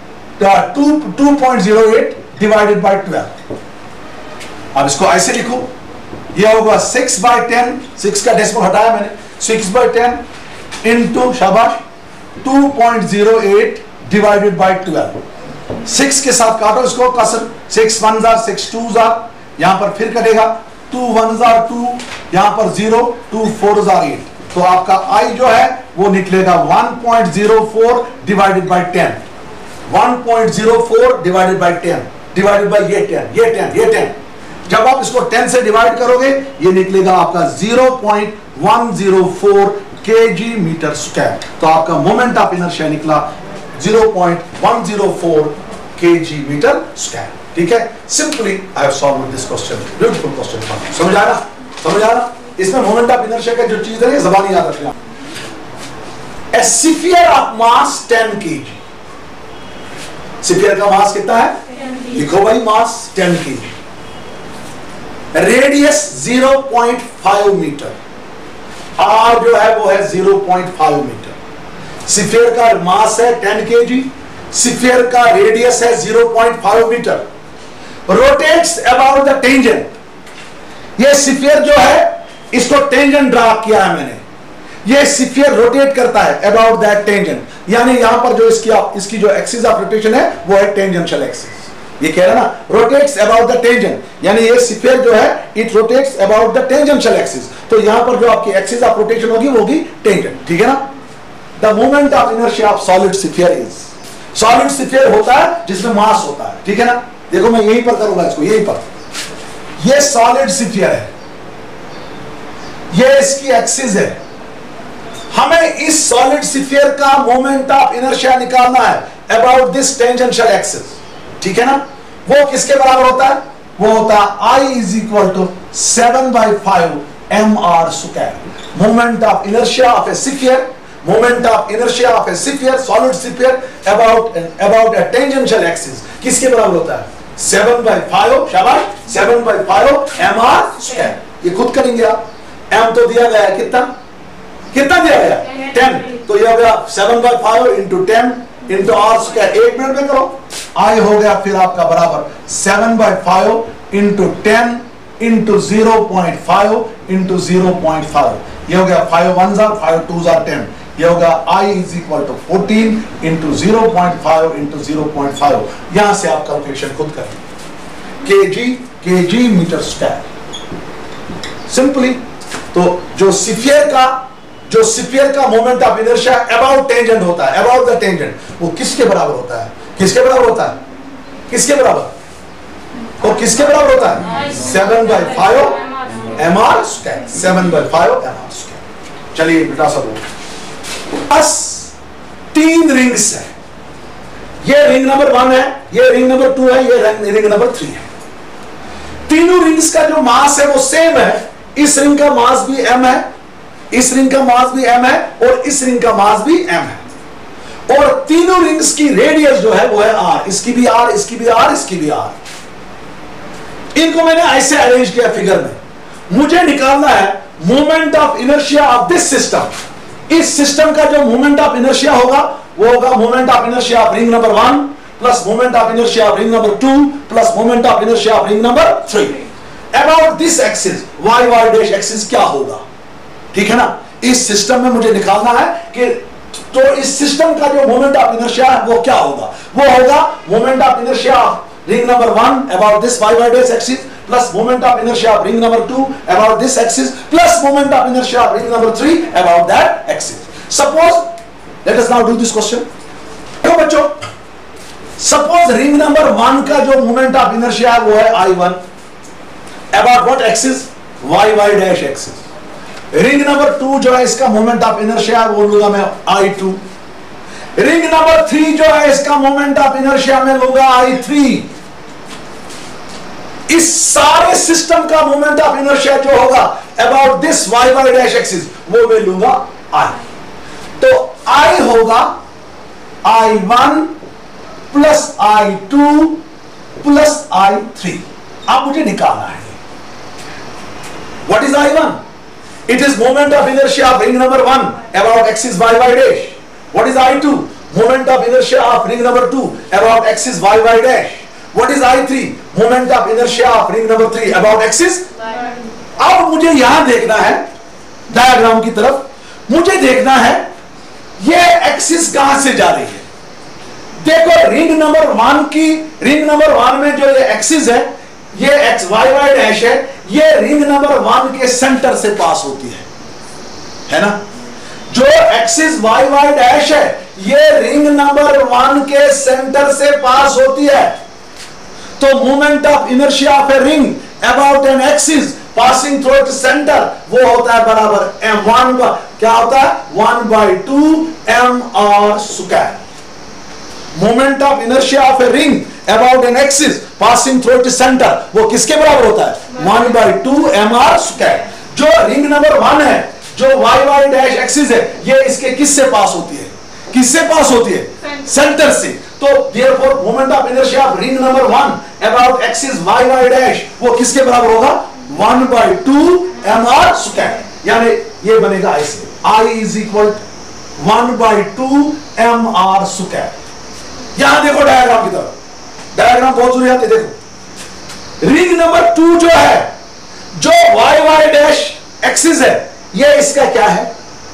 2.08 डिवाइडेड बाय 12। अब इसको ऐसे लिखो, ये होगा 6/10, 6 का डेसिमल हटाया मैंने, 6/10 इंटू शाबाश 2.08 डिवाइडेड बाय 12। 6 के साथ काटो इसको कसर, 6 1 6 2 यहां पर फिर कटेगा, 2 1 2, यहां पर 0, 2 4 8, तो आपका I जो है वो निकलेगा 1.04 divided by 10, 1.04 divided by 10 divided by ये 10। जब आप इसको 10 से डिवाइड करोगे, ये निकलेगा आपका 0.104 kg मीटर स्क्वायर। तो आपका मोमेंट ऑफ इनर्शिया निकला 0.104 kg मीटर स्क्वायर। ठीक है, simply I have solved this question, beautiful question. समझ आ रहा? इसमें मोमेंट ऑफ इनर्शिया का जो चीज है ज़बानी याद रखना। A sphere of mass 10 kg, sphere का मास कितना है? लिखो भाई, mass 10 kg, radius 0.5 metre, R जो है वो है 0.5 मीटर, स्फीयर का मास है 10 kg, स्फीयर का रेडियस है 0.5 metre, rotates about the tangent. ये स्फीयर जो है इसको टेंजेंट ड्रा किया है मैंने, ये स्फीयर रोटेट करता है अबाउट दैट टेंजेंट, यानी यहां पर जो इसकी जो एक्सिस ऑफ रोटेशन है वो है टेंजेंशियल एक्सिस। ये कह रहा है ना, रोटेट्स अबाउट द टेंजेंट, यानी ये स्फीयर जो है it rotates about the tangential axis, तो यहां पर जो आपकी एक्सिस ऑफ रोटेशन होगी वो होगी टेंजेंट, ठीक है ना। The moment of inertia of solid sphere is, solid sphere होता है जिसमें मास होता है, ठीक है ना। देखो मैं यहीं पर करूंगा इसको, यहीं पर, ये सॉलिड स्फीयर है, ये इसकी एक्सिस है, हमें इस सॉलिड स्फीयर का मोमेंट ऑफ इनर्शिया निकालना है अबाउट दिस टेंजेंशियल एक्सिस, ठीक है ना। वो किसके बराबर होता है? वो होता है I is equal to 7/5 mr square, moment of inertia of a sphere, moment of inertia of a sphere, solid sphere about a tangential axis, किसके बराबर होता है? 7/5, शाबाश, 7/5 mr स्क्वायर। ये खुद करेंगे आप, m तो दिया गया है, कितना दिया गया? 10, तो ये हो गया 7/5 into 10 into r square, 1 minute में करो, I हो गया फिर आपका बराबर 7/5 इंटू 10 इंटू 0.5 इंटू 0.5, ये हो गया 5 1s are 5 2s are 10, ये हो गया I is equal to 14 into 0.5 into 0.5, यहां से आप कैलकुलेशन खुद करें, kg मीटर स्क्वायर, सिंपली। तो जो स्फीयर का moment of inertia about tangent होता है, अबाउट द टेंजेंट, वो किसके बराबर होता है? किसके बराबर होता है? किसके बराबर? वो किसके बराबर होता है? 7/5 mr स्क्वायर, 7/5 mr स्क्वायर। चलिए बेटा सब बस 3 रिंग्स है, ये रिंग नंबर 1 है, ये रिंग नंबर 2 है, ये रिंग नंबर 3 है। तीनों रिंग्स का जो मास है वो सेम है, इस रिंग का मास भी m है, इस रिंग का मास भी m है, और इस रिंग का मास भी m है, और तीनों रिंग्स की रेडियस जो है वो है r, इसकी भी r, इसकी भी r, इसकी भी r। इनको मैंने ऐसे अरेंज किया फिगर में, मुझे निकालना है moment of inertia of this system. इस सिस्टम का जो मोमेंट ऑफ इनर्शिया होगा वो होगा moment of inertia of ring number 1 plus moment of inertia of ring number 2 plus moment of inertia of ring number 3 about this axis, y dash axis क्या होगा, ठीक है ना। इस सिस्टम में मुझे निकालना है कि तो इस सिस्टम का जो मोमेंट ऑफ इनर्शिया है वो क्या होगा, वो होगा moment of inertia of ring number 1 about this y dash axis plus moment of inertia of ring number 2 about this axis plus moment of inertia of ring number 3 about that axis. Suppose let us now do this question. देखो बच्चों, suppose ring number 1 का जो moment of inertia है वो है I1 about what axis, y dash axis. Ring number 2 जो है इसका मोमेंट ऑफ इनर्शिया वो लूंगा मैं I2। रिंग नंबर 3 जो है इसका मोमेंट ऑफ इनर्शिया में लूंगा I3। इस सारे सिस्टम का मोमेंट ऑफ इनर्शिया जो होगा about this y dash axis वो मैं लूंगा I। तो I होगा I1 plus I2 plus I3। अब मुझे निकालना है what is I1? It is moment of inertia of ring number 1 about axis y dash. What is I2? Moment of inertia of ring number 2 about axis y dash. What is I3? Moment of inertia of ring number 3 about axis y। अब मुझे यहां देखना है diagram की तरफ, मुझे देखना है ये एक्सिस कहां से जा रही है। देखो रिंग नंबर 1 में जो ये एक्सिस है, ये एक्स वाई डैश है, ये रिंग नंबर 1 के सेंटर से पास होती है ना। जो एक्सिस वाई डैश है ये रिंग नंबर 1 के सेंटर से पास होती है। तो moment of inertia of a ring about an axis passing through its centre वो होता है बराबर m1 क्या होता है 1/2 mr square. Moment of inertia of a ring about an axis passing through its centre वो किसके बराबर होता है 1/2 mr स्क्वायर। जो रिंग नंबर 1 है, जो y डैश एक्सिस है, ये इसके किससे पास होती है, किससे पास होती है, सेंटर से। तो therefore moment of inertia of ring number 1 about axis y y dash वो किसके बराबर होगा 1/2 mr स्क्वायर, यानी ये बनेगा ऐसे I is equal 1/2 mr square. यहां देखो डायग्राम की तरफ, डायग्राम बहुत जरूरी आते, देखो रिंग नंबर 2 जो है, जो y y डैश एक्सिस है, ये इसका क्या है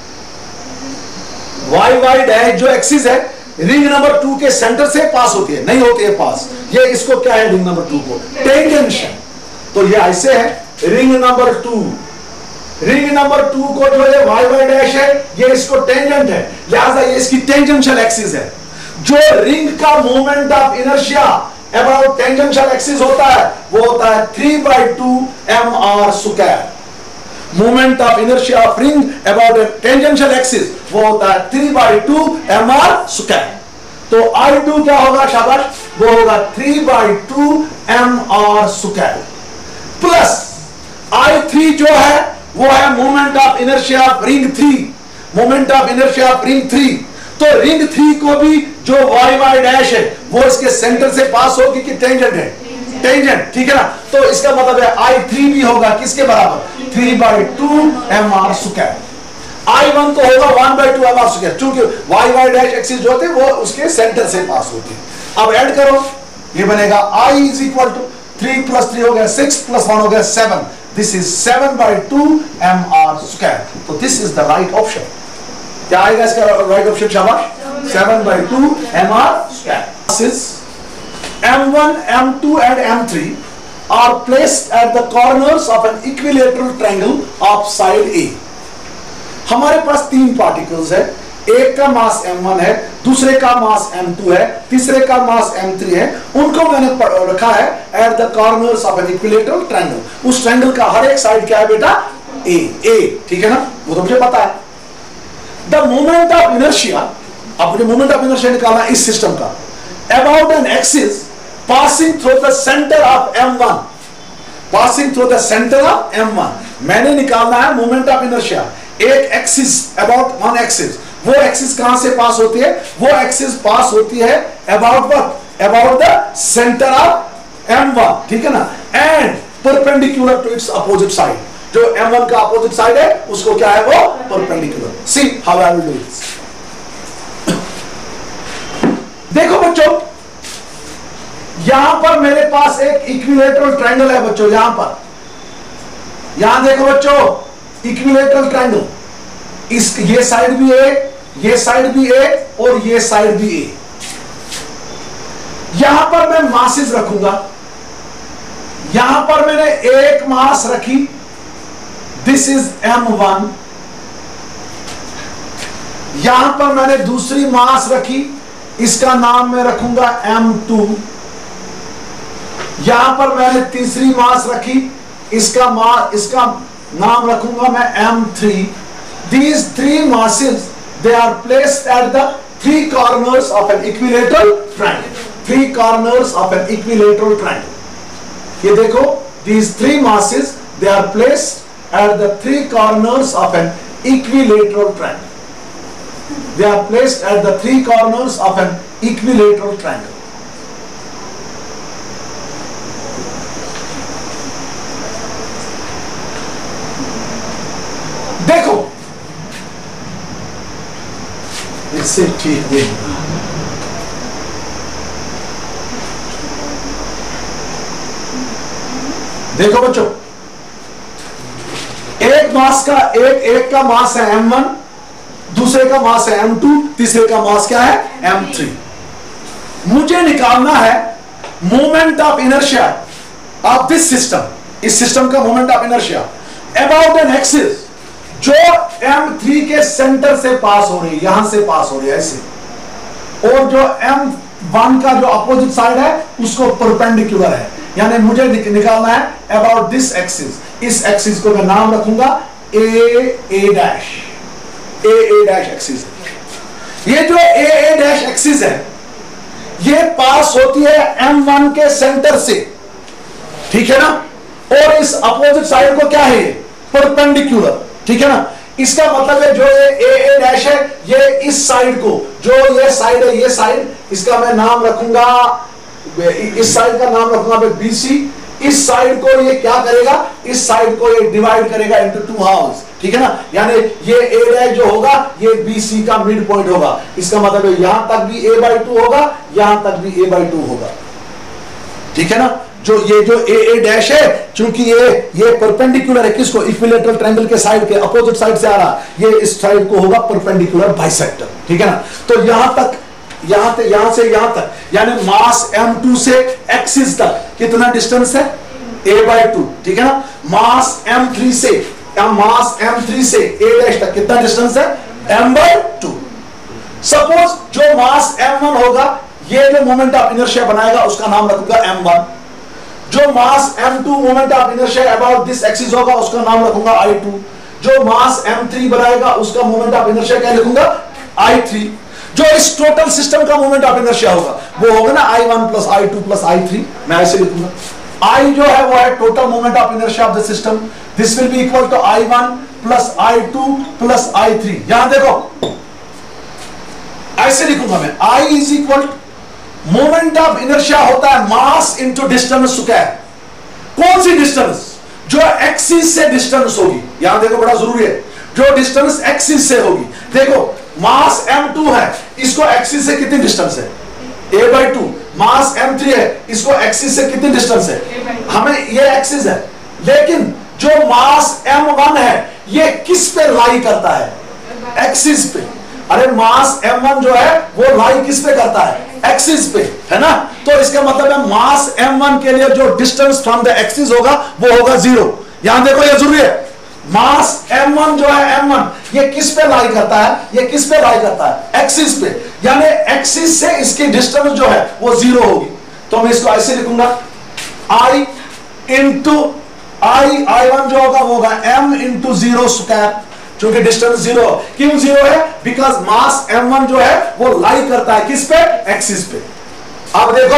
y y डैश जो एक्सिस है रिंग नंबर 2 के सेंटर से पास होती है, नहीं होती है पास, ये इसको क्या है रिंग नंबर 2 को टेंजेंशन, तो ये ऐसे है रिंग नंबर 2, रिंग नंबर 2 को जो ये y y डैश है ये इसको टेंजेंट है, लिहाजा ये इसकी टेंजेंशियल एक्सिस है। जो रिंग का moment of inertia about tangential axis होता है वो होता है 3/2 mr square. Moment of inertia of ring about tangential axis वो होता है 3/2 mr स्क्वायर। तो I2 क्या होगा शाबाश, वो होगा 3/2 mr स्क्वायर प्लस I3 जो है वो है moment of inertia of ring 3, moment of inertia of ring 3। तो रिंग 3 को भी जो y y डैश है वो इसके सेंटर से पास होगी कि टेंजेंट है, टेंजेंट, ठीक है ना। तो इसका मतलब है I3 भी होगा किसके बराबर 3/2 mr स्क्वायर। I1 तो होगा 1/2 mr स्क्वायर, क्योंकि y y डैश एक्सिस जो होते हैं वो उसके सेंटर से पास होती है। अब ऐड करो, ये बनेगा I इज इक्वल टू 3 + 3 हो गया 6 + 1 हो गया 7, दिस इज 7/2 mr स्क्वायर। तो this is the right option. क्या आएगा इसका राइट ऑप्शन शाबाश, 7/2 mr square. M1, M2 and M3 are placed at the corners of an equilateral triangle of side A। हमारे पास 3 पार्टिकल्स है, एक का मास M1 है, दूसरे का मास M2 है, तीसरे का मास M3 है, उनको मैंने रखा है at the corners of an equilateral triangle. उस ट्रायंगल का हर एक साइड क्या है बेटा A, ठीक है ना, वो तो मुझे पता है। द मोमेंट ऑफ इनर्शिया, अब मुझे मोमेंट ऑफ इनर्शिया निकालना इस सिस्टम का about an axis passing through the centre of M1, passing through the centre of M1 मैंने निकालना है मोमेंट ऑफ इनर्शिया। एक एक्सिस अबाउट वन एक्सिस, वो एक्सिस कहां से पास होती है, वो एक्सिस पास होती है about what, about the centre of M1, ठीक है ना, and perpendicular to its opposite side. जो M1 का अपोजिट साइड है उसको क्या है वो perpendicular. See how I will do this. देखो बच्चों यहां पर मेरे पास एक इक्विलेटरल ट्रायंगल है बच्चों, यहां पर, यहां देखो बच्चों इक्विलेटरल ट्रायंगल, इस ये साइड भी ए, ये साइड भी ए और ये साइड भी ए। यहां पर मैं मासेस रखूंगा, यहां पर मैंने एक मास रखी, दिस इज M1, यहां पर मैंने दूसरी मास रखी, इसका नाम मैं रखूंगा M2, यहां पर मैंने तीसरी मास रखी, इसका नाम रखूंगा मैं M3। These 3 masses they are placed at the 3 corners of an equilateral triangle, 3 corners of an equilateral triangle। ये देखो these 3 masses they are placed at the 3 corners of an equilateral triangle, they are placed at the 3 corners of an equilateral triangle। देखो इससे ठीक देखो, देखो बच्चों एक मास का एक का मास है M1, दूसरे का मास है M2, तीसरे का मास क्या है M3। मुझे निकालना है moment of inertia of this system, इस सिस्टम का moment of inertia about an axis जो M3 के सेंटर से पास हो रही है, यहां से पास हो रही है ऐसे, और जो M1 का जो अपोजिट साइड है उसको परपेंडिकुलर है, यानी मुझे निकालना है अबाउट दिस एक्सिस। इस एक्सिस को मैं नाम रखूंगा A dash, A dash axis. ये जो A डैश एक्सिस है ये पास होती है M1 के सेंटर से, ठीक है ना, और इस अपोजिट साइड को क्या है परपेंडिकुलर, ठीक है ना। इसका मतलब है जो ये A डैश है ये इस साइड को, जो ये साइड है ये साइड इसका मैं नाम रखूंगा, इस साइड का नाम रखूंगा मैं BC। इस साइड को ये क्या करेगा, इस साइड को ये डिवाइड करेगा इनटू 2 हाफ्स, ठीक है ना। यानी ये A' जो होगा ये BC का मिड पॉइंट होगा। इसका मतलब है यहां तक भी A/2 होगा, यहां तक भी A/2 होगा, ठीक है ना। जो ये जो A डैश है, चूंकि ये परपेंडिकुलर है किसको, इक्विलैटरल ट्रायंगल के साइड के अपोजिट साइड से आ रहा, ये इस साइड को होगा परपेंडिकुलर बाइसेक्टर, ठीक है ना। तो यहां तक, यहां से यहां तक, यानी मास M2 से एक्सिस तक कितना डिस्टेंस है, A/2, ठीक है ना। मास M3 से A डैश तक कितना डिस्टेंस है, M/2। सपोज जो मास M1 होगा, ये जो मोमेंट ऑफ इनर्शिया बनाएगा उसका नाम रखूंगा M1। जो mass M2 moment of inertia about this axis होगा उसका नाम रखूंगा I2। जो मास M3 बनाएगा उसका मोमेंट ऑफ इनर्शिया क्या लिखूंगा, I3। जो इस टोटल सिस्टम का मोमेंट ऑफ इनर्शिया होगा वो होगा ना I1 plus I2 plus I3, मैं ऐसे लिखूंगा। I जो है वो है total moment of inertia of the system, this will be equal to I1 plus I2 plus I3। यहां देखो ऐसे लिखूंगा मैं, I is equal moment of inertia होता है मास इंटू डिस्टेंस स्क्वायर। कौन सी डिस्टेंस, जो एक्सिस से डिस्टेंस होगी, यहां देखो बड़ा जरूरी है, जो डिस्टेंस एक्सिस से होगी। देखो मास M2 है, इसको एक्सिस से कितनी डिस्टेंस है, A/2। मास M3 है, इसको एक्सिस से कितनी डिस्टेंस है, हमें ये एक्सिस है। लेकिन जो मास M1 है ये किस पे लाई करता है, एक्सिस पे। अरे मास M1 जो है वो लाई किस पे करता है, एक्सिस पे, है ना। तो इसका मतलब है मास M1 के लिए जो डिस्टेंस फ्रॉम द एक्सिस होगा वो होगा 0। यहां देखो ये जरूरी है, मास M1 जो है M1 ये किस पे लाई करता है, ये किस पे लाई करता है, एक्सिस पे। यानी एक्सिस से इसकी डिस्टेंस जो है वो 0 होगी। तो मैं इसको ऐसे लिखूंगा, I इंटू I1 जो होगा वो होगा M इंटू 0 स्क्वायर, क्योंकि डिस्टेंस 0। क्यों 0 है, बिकॉज मास M1 जो है वो लाई करता है किस पे, एक्सिस पे। अब देखो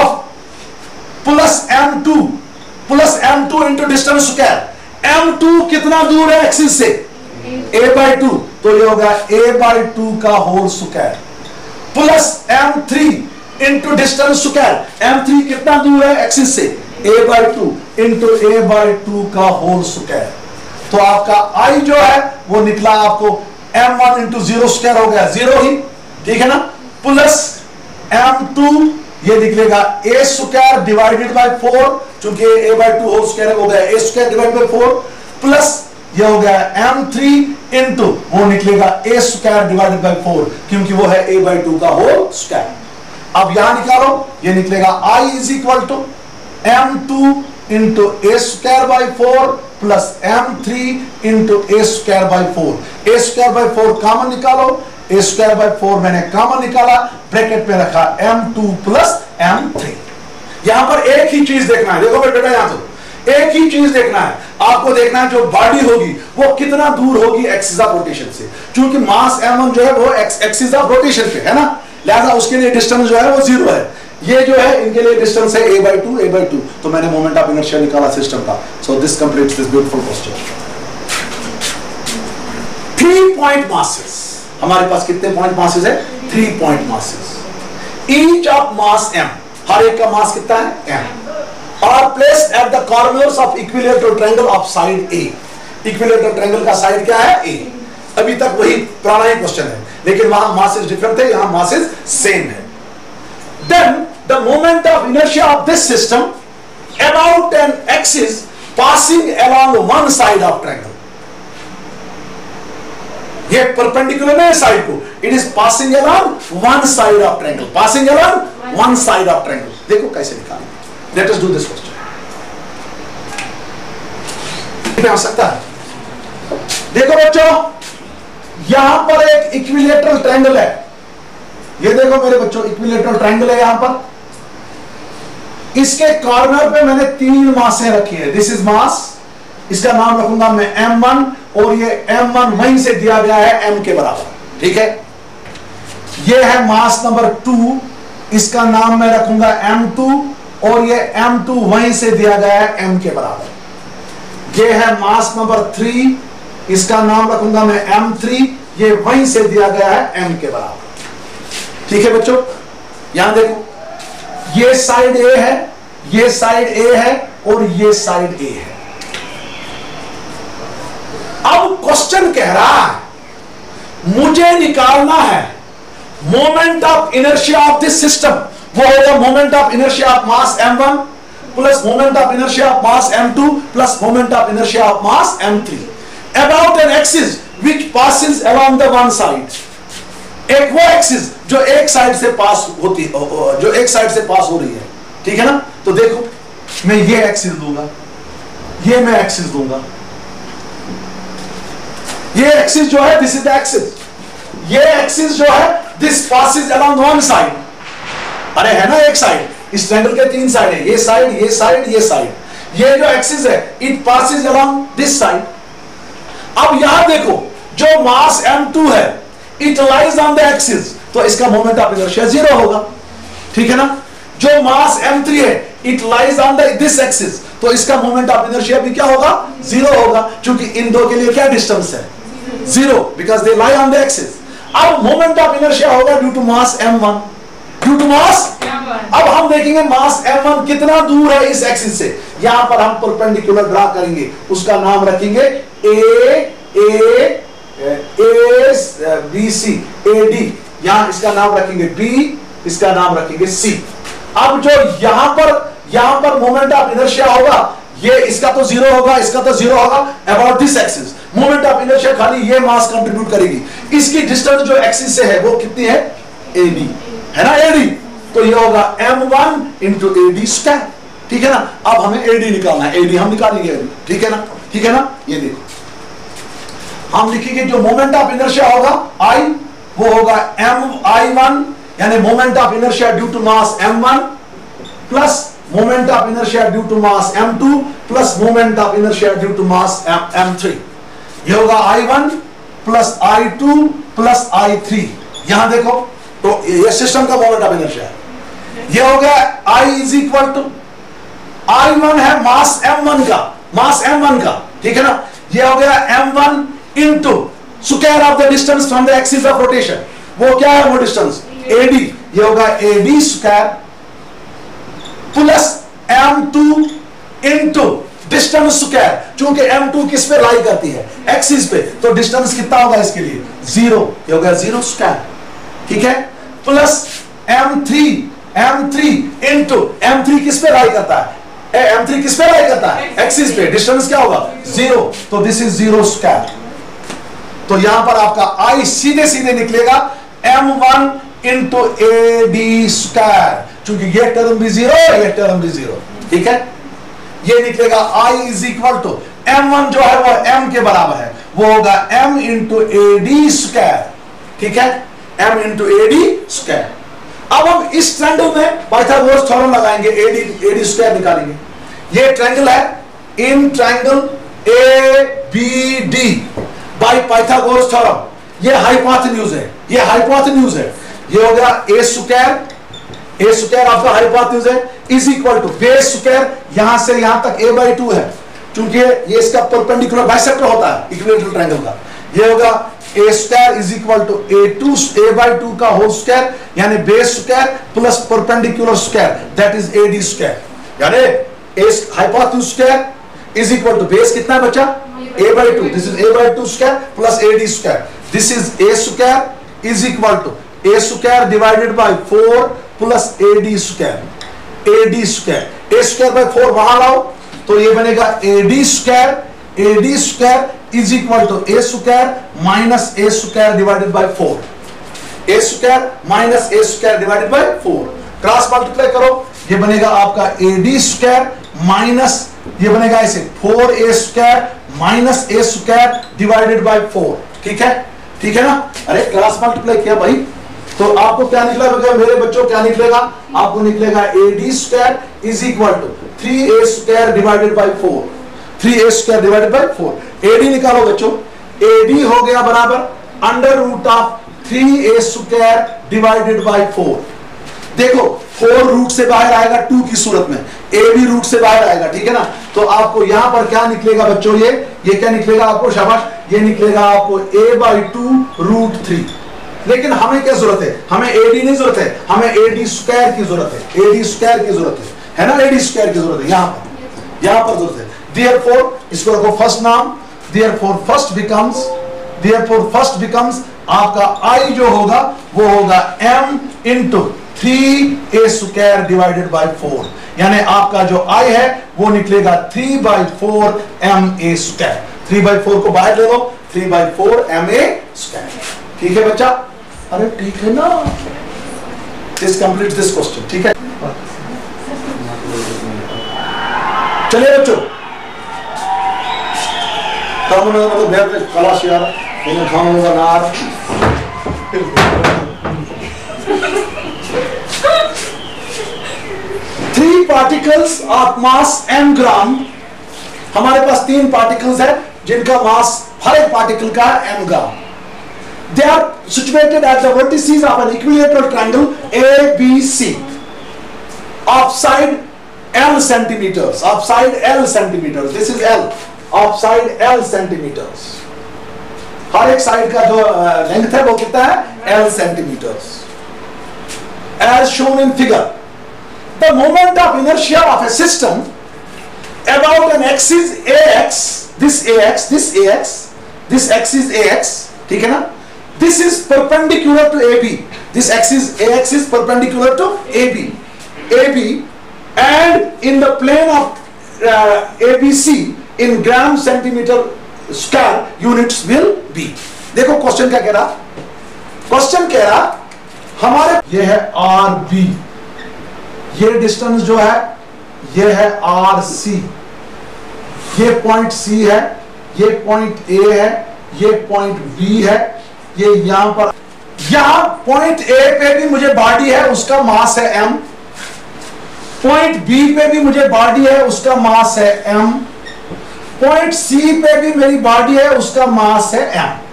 plus M2 into distance square, M2 कितना दूर है एक्सिस से, A/2, तो ये होगा A/2 का whole square, plus M3 into distance square, M3 कितना दूर है एक्सिस से, A/2 इंटू A/2 का होल स्क्वायर। तो आपका I जो है वो निकला आपको M1 इंटू 0 स्क्वायर हो गया 0 ही, ठीक है ना, प्लस M2 ये निकलेगा A स्क्वायर डिवाइडेड बाय 4, क्योंकि A/2 होल स्क्वायर हो गया A square divided by 4, plus ये हो गया M3 इंटू वो निकलेगा A स्क्वायर डिवाइडेड बाय 4, क्योंकि वो है A/2 का होल स्क्वायर। अब यहां निकालो, ये निकलेगा I is equal to M2 into A square by 4 plus M3 into A square by 4। A square by 4 common निकालो, A स्क्वायर बाय 4 मैंने कॉमन निकाला, ब्रैकेट में रखा M2 प्लस M3। यहां पर एक ही चीज देखना है, देखो बेटा यहां तो एक ही चीज देखना है, आपको देखना है जो बॉडी होगी वो कितना दूर होगी एक्सिस ऑफ रोटेशन से, क्योंकि मास M1 जो है वो एक्सिस ऑफ रोटेशन पे है ना, लिहाजा उसके लिए डिस्टेंस जो है वो 0 है। ये जो है इनके लिए डिस्टेंस है A/2, तो मैंने मोमेंट ऑफ इनर्शिया निकाला सिस्टम का। So this completes this beautiful question. 3 point masses, हमारे पास कितने पॉइंट मासेस है, 3 point masses. Each of mass M, हर एक का मास कितना है M, are placed at the corners of equilateral triangle of side A। Equilateral triangle का साइड क्या है, A। अभी तक वही पुराना ही क्वेश्चन है, लेकिन वहां मासेस डिफरेंट थे, यहां मासेस सेम है। Then the moment of inertia of this system about an axis passing along one side of triangle, ये perpendicular है साइड को, it is passing along one side of triangle, passing along one side of triangle। देखो कैसे निकालेंगे, let us do this question। आ सकता है, देखो बच्चों यहां पर एक इक्विलैटरल ट्रायंगल है, ये देखो मेरे बच्चों इक्विलैटरल ट्रायंगल है यहां पर, इसके कॉर्नर पे मैंने 3 मासें रखी है, दिस इज मास, इसका नाम रखूंगा मैं M1, और ये M1 वहीं से दिया गया है M के बराबर, ठीक है। ये है मास नंबर 2, इसका नाम मैं रखूंगा M2, और ये M2 वहीं से दिया गया है M के बराबर। ये है मास नंबर 3, इसका नाम रखूंगा मैं M3, ये वहीं से दिया गया है M के बराबर, ठीक है बच्चों। यहां देखो, ये साइड ए है, ये साइड ए है और ये साइड ए है। अब क्वेश्चन कह रहा है मुझे निकालना है moment of inertia of this system. वो होगा moment of inertia of mass m1 plus moment of inertia of mass m2 plus moment of inertia of mass m3 about an axis which passes along the one side. एक वो axis जो एक side से पास होती, जो एक side से पास हो रही है, ठीक है ना। तो देखो मैं ये एक्सिस दूंगा, ये मैं एक्सिस दूंगा, ये एक्सिस जो है दिस इज द एक्सिस, ये एक्सिस जो है this passes along one side. अरे है ना एक साइड, इस ट्रायंगल के तीन साइड है, ये साइड, ये साइड, ये साइड। ये जो एक्सिस है it passes along this side. अब यहां देखो जो मास m2 है it lies on the axis, तो इसका मोमेंट ऑफ इनर्शिया 0 होगा, ठीक है ना। जो मास m3 है it lies on this axis, तो इसका मोमेंट ऑफ इनर्शिया भी क्या होगा 0 होगा, क्योंकि इन दो के लिए क्या डिस्टेंस है 0 because they lie on the axis. अब मोमेंट ऑफ इनर्शिया होगा due to mass m1, due to mass. अब हम देखेंगे मास m1 कितना दूर है इस एक्सिस से। यहां पर हम परपेंडिकुलर ड्रा करेंगे, उसका नाम रखेंगे BC AD, यहां इसका नाम रखेंगे B, इसका नाम रखेंगे C। अब जो यहां पर मोमेंट ऑफ इनर्शिया होगा, ये इसका तो 0 होगा, इसका तो 0 होगा about this axis. Moment of inertia खाली ये मास कंट्रीब्यूट करेगी। इसकी डिस्टेंस जो एक्सिस से है वो कितनी है AD, है ना AD। तो ये होगा m1 इंटू AD स्क्वायर, ठीक है ना। अब हमें AD निकालना है, AD हम निकालेंगे AD, ठीक है ना, ठीक है ना। ये देखो हम लिखेंगे जो मोमेंट ऑफ इनर्शिया होगा I, वो होगा mi1 यानी moment of inertia due to mass m1 plus moment of inertia due to mass m2 plus moment of inertia due to mass m3। ये होगा I1 plus I2 plus I3। यहां देखो तो ये सिस्टम का मोमेंट ऑफ इनर्शिया है। ये हो गया I is equal to I1 है मास m1 का, मास m1 का, ठीक है ना। ये हो गया m1 into square of the distance from the axis of rotation. वो क्या है वो डिस्टेंस AD। ये होगा AD square plus m2 into distance square, चूंकि m2 किस पे लाई करती है एक्सिस पे, तो डिस्टेंस कितना होगा इसके लिए 0। ये होगा 0 स्क्वायर, ठीक है, प्लस m3 इंटू m3 किस पे लाई करता है, m3 किस पे लाई करता है एक्सिस पे, डिस्टेंस क्या होगा 0, तो दिस इज 0 स्क्वायर। तो यहां पर आपका I सीधे सीधे निकलेगा m1 इंटू AD स्क्वायर, चूंकि ये टर्म भी 0 ये टर्म भी 0, ठीक है। ये निकलेगा I is equal to m1 जो है वो m के बराबर है, वो होगा m इंटू AD स्क्वायर, ठीक है, m इंटू AD स्क्वायर। अब हम इस ट्रायंगल में पाइथागोरस थ्योरम लगाएंगे, AD स्क्वायर निकालेंगे। ये ट्रायंगल है in triangle ABD by Pythagoras theorem. ये हाइपोटेन्यूज है, ये हाइपोटेन्यूज है। ये हो गया a स्क्वायर आपका हाइपोटेन्यूज है is equal to base square, यहां से यहां तक a/2 है, क्योंकि ये इसका परपेंडिकुलर बाइसेक्टर होता है इक्विलैटरल ट्रायंगल का। ये होगा a square is equal to a/2 का होल स्क्वायर यानी base square plus perpendicular square that is AD square, यानी hypotenuse square is equal to base कितना बचा a/2, this is a/2 square plus AD square, this is a square is equal to a square divided by 4 plus AD square, AD square, a square by 4 वहां लाओ तो ये बनेगा AD square is equal to a square minus a square divided by 4, a square minus a square divided by 4, cross multiply करो, ये बनेगा आपका AD square minus ये बनेगा ऐसे 4a square minus a square divided by 4, ठीक है ना। अरे क्रॉस मल्टीप्लाई किया भाई, तो आपको क्या निकलेगा मेरे बच्चों, क्या निकलेगा आपको निकलेगा AD square is equal to 3a square divided by 4, 3a square divided by 4। AD निकालो बच्चों, AD हो गया बराबर under root of 3a square divided by 4। देखो 4 रूट से बाहर आएगा 2 की सूरत में, a भी रूट से बाहर आएगा, ठीक है ना। तो आपको यहां पर क्या निकलेगा बच्चों, ये क्या निकलेगा आपको, शाबाश, ये निकलेगा आपको a/2 रूट 3, लेकिन हमें क्या जरूरत है, हमें AD नहीं जरूरत है, हमें AD स्क्वायर की जरूरत है, AD स्क्वायर की जरूरत है ना, AD स्क्वायर की जरूरत है, यहां पर जरूरत है। Therefore इसको रखो फर्स्ट नाम, therefore फर्स्ट बिकम्स आपका I जो होगा वो होगा m into 3a square divided by 4, यानी आपका जो I है वो निकलेगा 3/4 ma स्क्वायर। 3/4 को बाहर ले लो, 3/4 ma स्क्वायर। ठीक है बच्चा, अरे ठीक है ना, दिस कंप्लीट दिस क्वेश्चन। ठीक है, चलिए बच्चों, मतलब कलाश यार खाऊंगा नार। Three particles of mass m gram, हमारे पास 3 पार्टिकल्स है जिनका मास हर एक पार्टिकल का m gram. They are situated at the vertices of an equilateral triangle ABC of side L centimeters, of side L centimeters, this is L, of side L centimeters, हर एक side का जो length है वो कितना है, L centimeters, as shown in figure. The moment of inertia of a system about an axis AX, this AX, this AX, this axis AX, ठीक है ना, this is perpendicular to AB, this axis AX is perpendicular to AB and in the plane of ABC in gram centimeter square units will be। देखो question क्या कह रहा, question कह रहा हमारे ये है RB, ये डिस्टेंस जो है ये है RC, ये पॉइंट C है, ये पॉइंट A है, ये पॉइंट B है, ये यहां पर, यहां पॉइंट A पे भी मुझे बॉडी है उसका मास है m, पॉइंट B पे भी मुझे बॉडी है उसका मास है m, पॉइंट C पे भी मेरी बॉडी है उसका मास है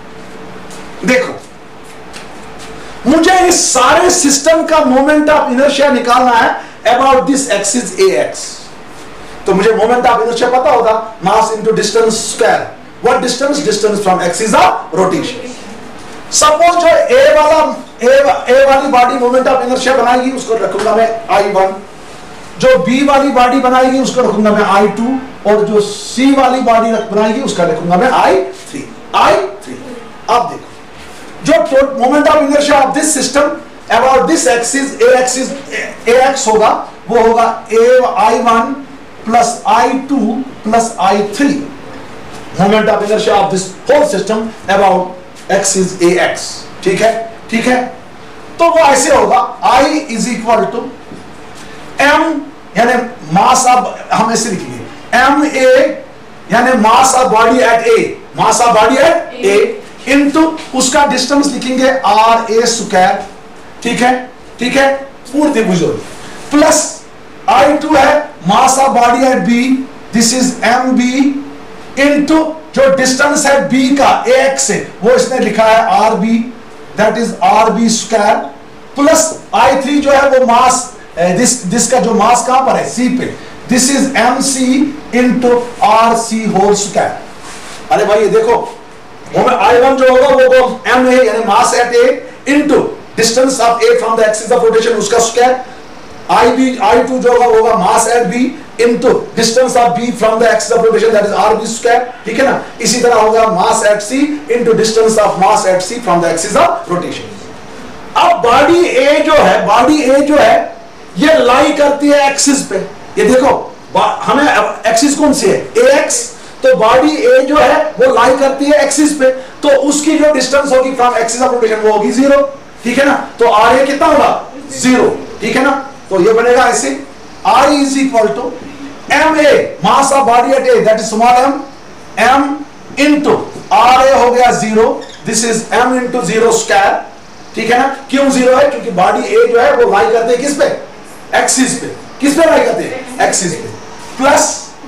m। देखो मुझे इस सारे सिस्टम का मोमेंट ऑफ इनर्शिया निकालना है अबाउट दिस एक्सिस AX, तो मुझे मोमेंट ऑफ इनर्शिया पता होगा, mass into distance square. What distance, distance from axis of rotation. Suppose जो A वाली बॉडी मोमेंट ऑफ इनर्शिया बनाएगी उसको रखूंगा मैं I1, जो B वाली बॉडी बनाएगी उसको रखूंगा मैं I2, और जो C वाली बॉडी बनाएगी उसका रखूंगा मैं I3। अब देखो जो moment of inertia of this system about this axis AX होगा वो होगा I1 plus I2 plus I3, moment of inertia of this whole system about axis AX। ठीक है, तो वो ऐसे होगा I is equal to m, यानी मास ऑफ, हम ऐसे लिखेंगे ma यानी mass of body at A, mass of body at A into उसका डिस्टेंस लिखेंगे RA स्क्वायर। ठीक है, पूर्ति बुझो, प्लस I2 है mass of body at B, this is MB into जो डिस्टेंस है B का AX से वो इसने लिखा है RB, that is RB square, plus I3 जो है वो मास दिस का जो मास कहां पर है C पे, this is MC into RC whole square. अरे भाई ये देखो I1 जो होगा वो MA यानी mass at A into distance of A from the axis of rotation उसका स्क्वायर, I2 जो होगा mass at B into distance of B from the axis of rotation that is RB square. ठीक है ना, इसी तरह होगा mass at C into distance of mass at C from the axis of rotation. अब body A जो है ये लाई करती है एक्सिस पे, ये देखो हमें एक्सिस कौन सी है AX, तो बॉडी A जो है वो लाई करती है एक्सिस पे, तो उसकी जो डिस्टेंस होगी फ्रॉम एक्सिस ऑफ रोटेशन वो होगी 0। ठीक है ना, तो RA कितना होगा 0। ठीक है ना, तो ये बनेगा ऐसे I is equal to MA mass of body at A that is small m into RA हो गया 0, this is m into 0 square. ठीक है ना, क्यों 0 है, क्योंकि बॉडी A जो है वो लाई करते हैं किस पे, एक्सिस पे, किस पे लाई करते हैं, एक्सिस पे, प्लस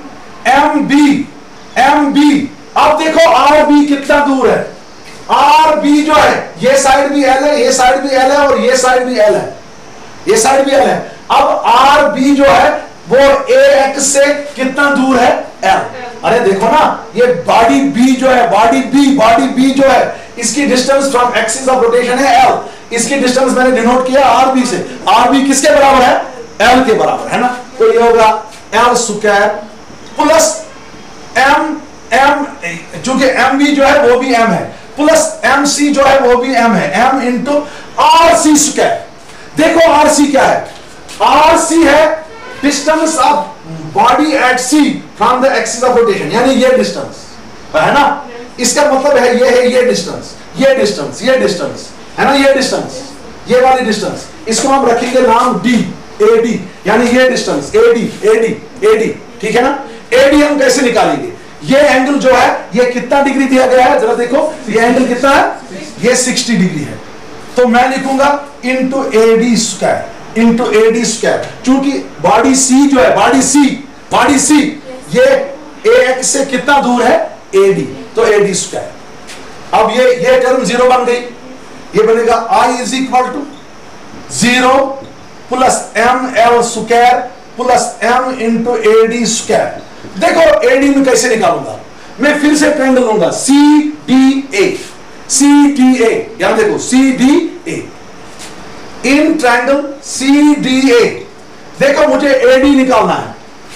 MB। अब देखो RB कितना दूर है, RB जो है ये साइड भी L है, ये साइड भी L है और ये साइड भी L है, ये साइड भी L है। अब RB जो है वो AX से कितना दूर है L। अरे देखो ना, ये बॉडी B जो है, बॉडी B जो है इसकी distance from axis of rotation है एल, इसकी डिस्टेंस मैंने डिनोट किया आरबी से, आरबी किसके बराबर है, एल के बराबर है ना, तो ये होगा L square plus M M, चूंकि एम भी जो है वो भी एम है, प्लस एम सी जो है वो भी एम है, M into R C square. देखो आर सी क्या है, आर सी है distance of body at C from the axis of rotation, यानी ये डिस्टेंस है ना, इसका मतलब है ये है ये डिस्टेंस, ये डिस्टेंस, ये डिस्टेंस है ना, ये डिस्टेंस, ये वाली डिस्टेंस, इसको हम रखेंगे नाम डी, एडी, यानी ये डिस्टेंस एडी, एडी, एडी, ठीक है ना। एडी हम कैसे निकालेंगे, ये एंगल जो है ये कितना डिग्री दिया गया है, जरा देखो ये एंगल कितना है, ये 60 डिग्री है, तो मैं लिखूंगा into AD square, into AD square, चूंकि बॉडी सी जो है, बॉडी सी ये ए एक्स से कितना दूर है, एडी, तो एडी स्क्वायर। अब ये टर्म जीरो बन गई, ये बनेगा I is equal to 0 plus M L square plus M into AD square. देखो एडी में कैसे निकालूंगा, मैं फिर से ट्रायंगल लूंगा सी D A, C D A, यहां देखो C D A, in triangle C D A, देखो मुझे एडी निकालना है,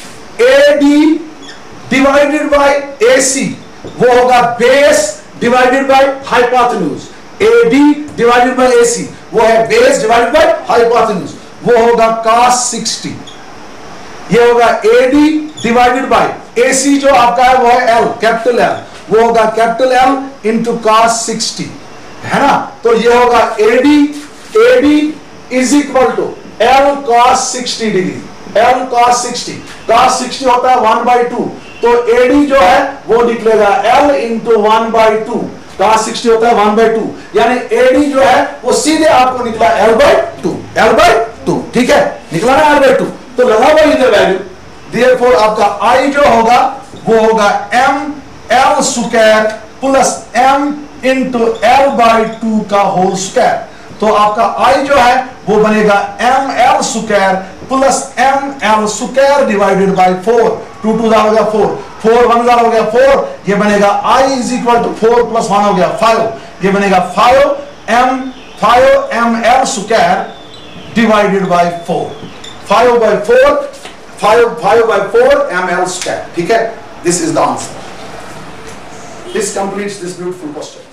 एडी डिवाइडेड बाय एसी वो होगा base divided by hypotenuse, AD divided by AC वो है बेस डिवाइडेड बाय हाइपोटेन्यूज, वो होगा cos 60, ये होगा एडी डिवाइडेड बाय एसी जो आपका है वो है एल, कैपिटल एल, वो होगा कैपिटल एल इंटू cos 60 है ना, तो ये होगा AD is equal to L cos 60 degree, L cos 60 होता है 1/2, तो एडी जो है वो निकलेगा एल इंटू 1/2, cos 60 होता है 1/2, यानी एडी जो है वो सीधे आपको निकला L/2, ठीक है, निकला ना L/2, तो लगा हुआ इधर वैल्यू, देयरफॉर आपका I जो होगा वो होगा m L square plus m into L/2 का होल स्क्वायर, तो आपका I जो है वो बनेगा m L square plus m L square divided by 4, 2 2 हो गया 4, 4 1 हो गया 4, ये बनेगा I is equal to 4 plus 1 हो गया 5, ये बनेगा 5m L square divided by 4, 5/4 m L square, ठीक है, this is the answer, this completes this beautiful question.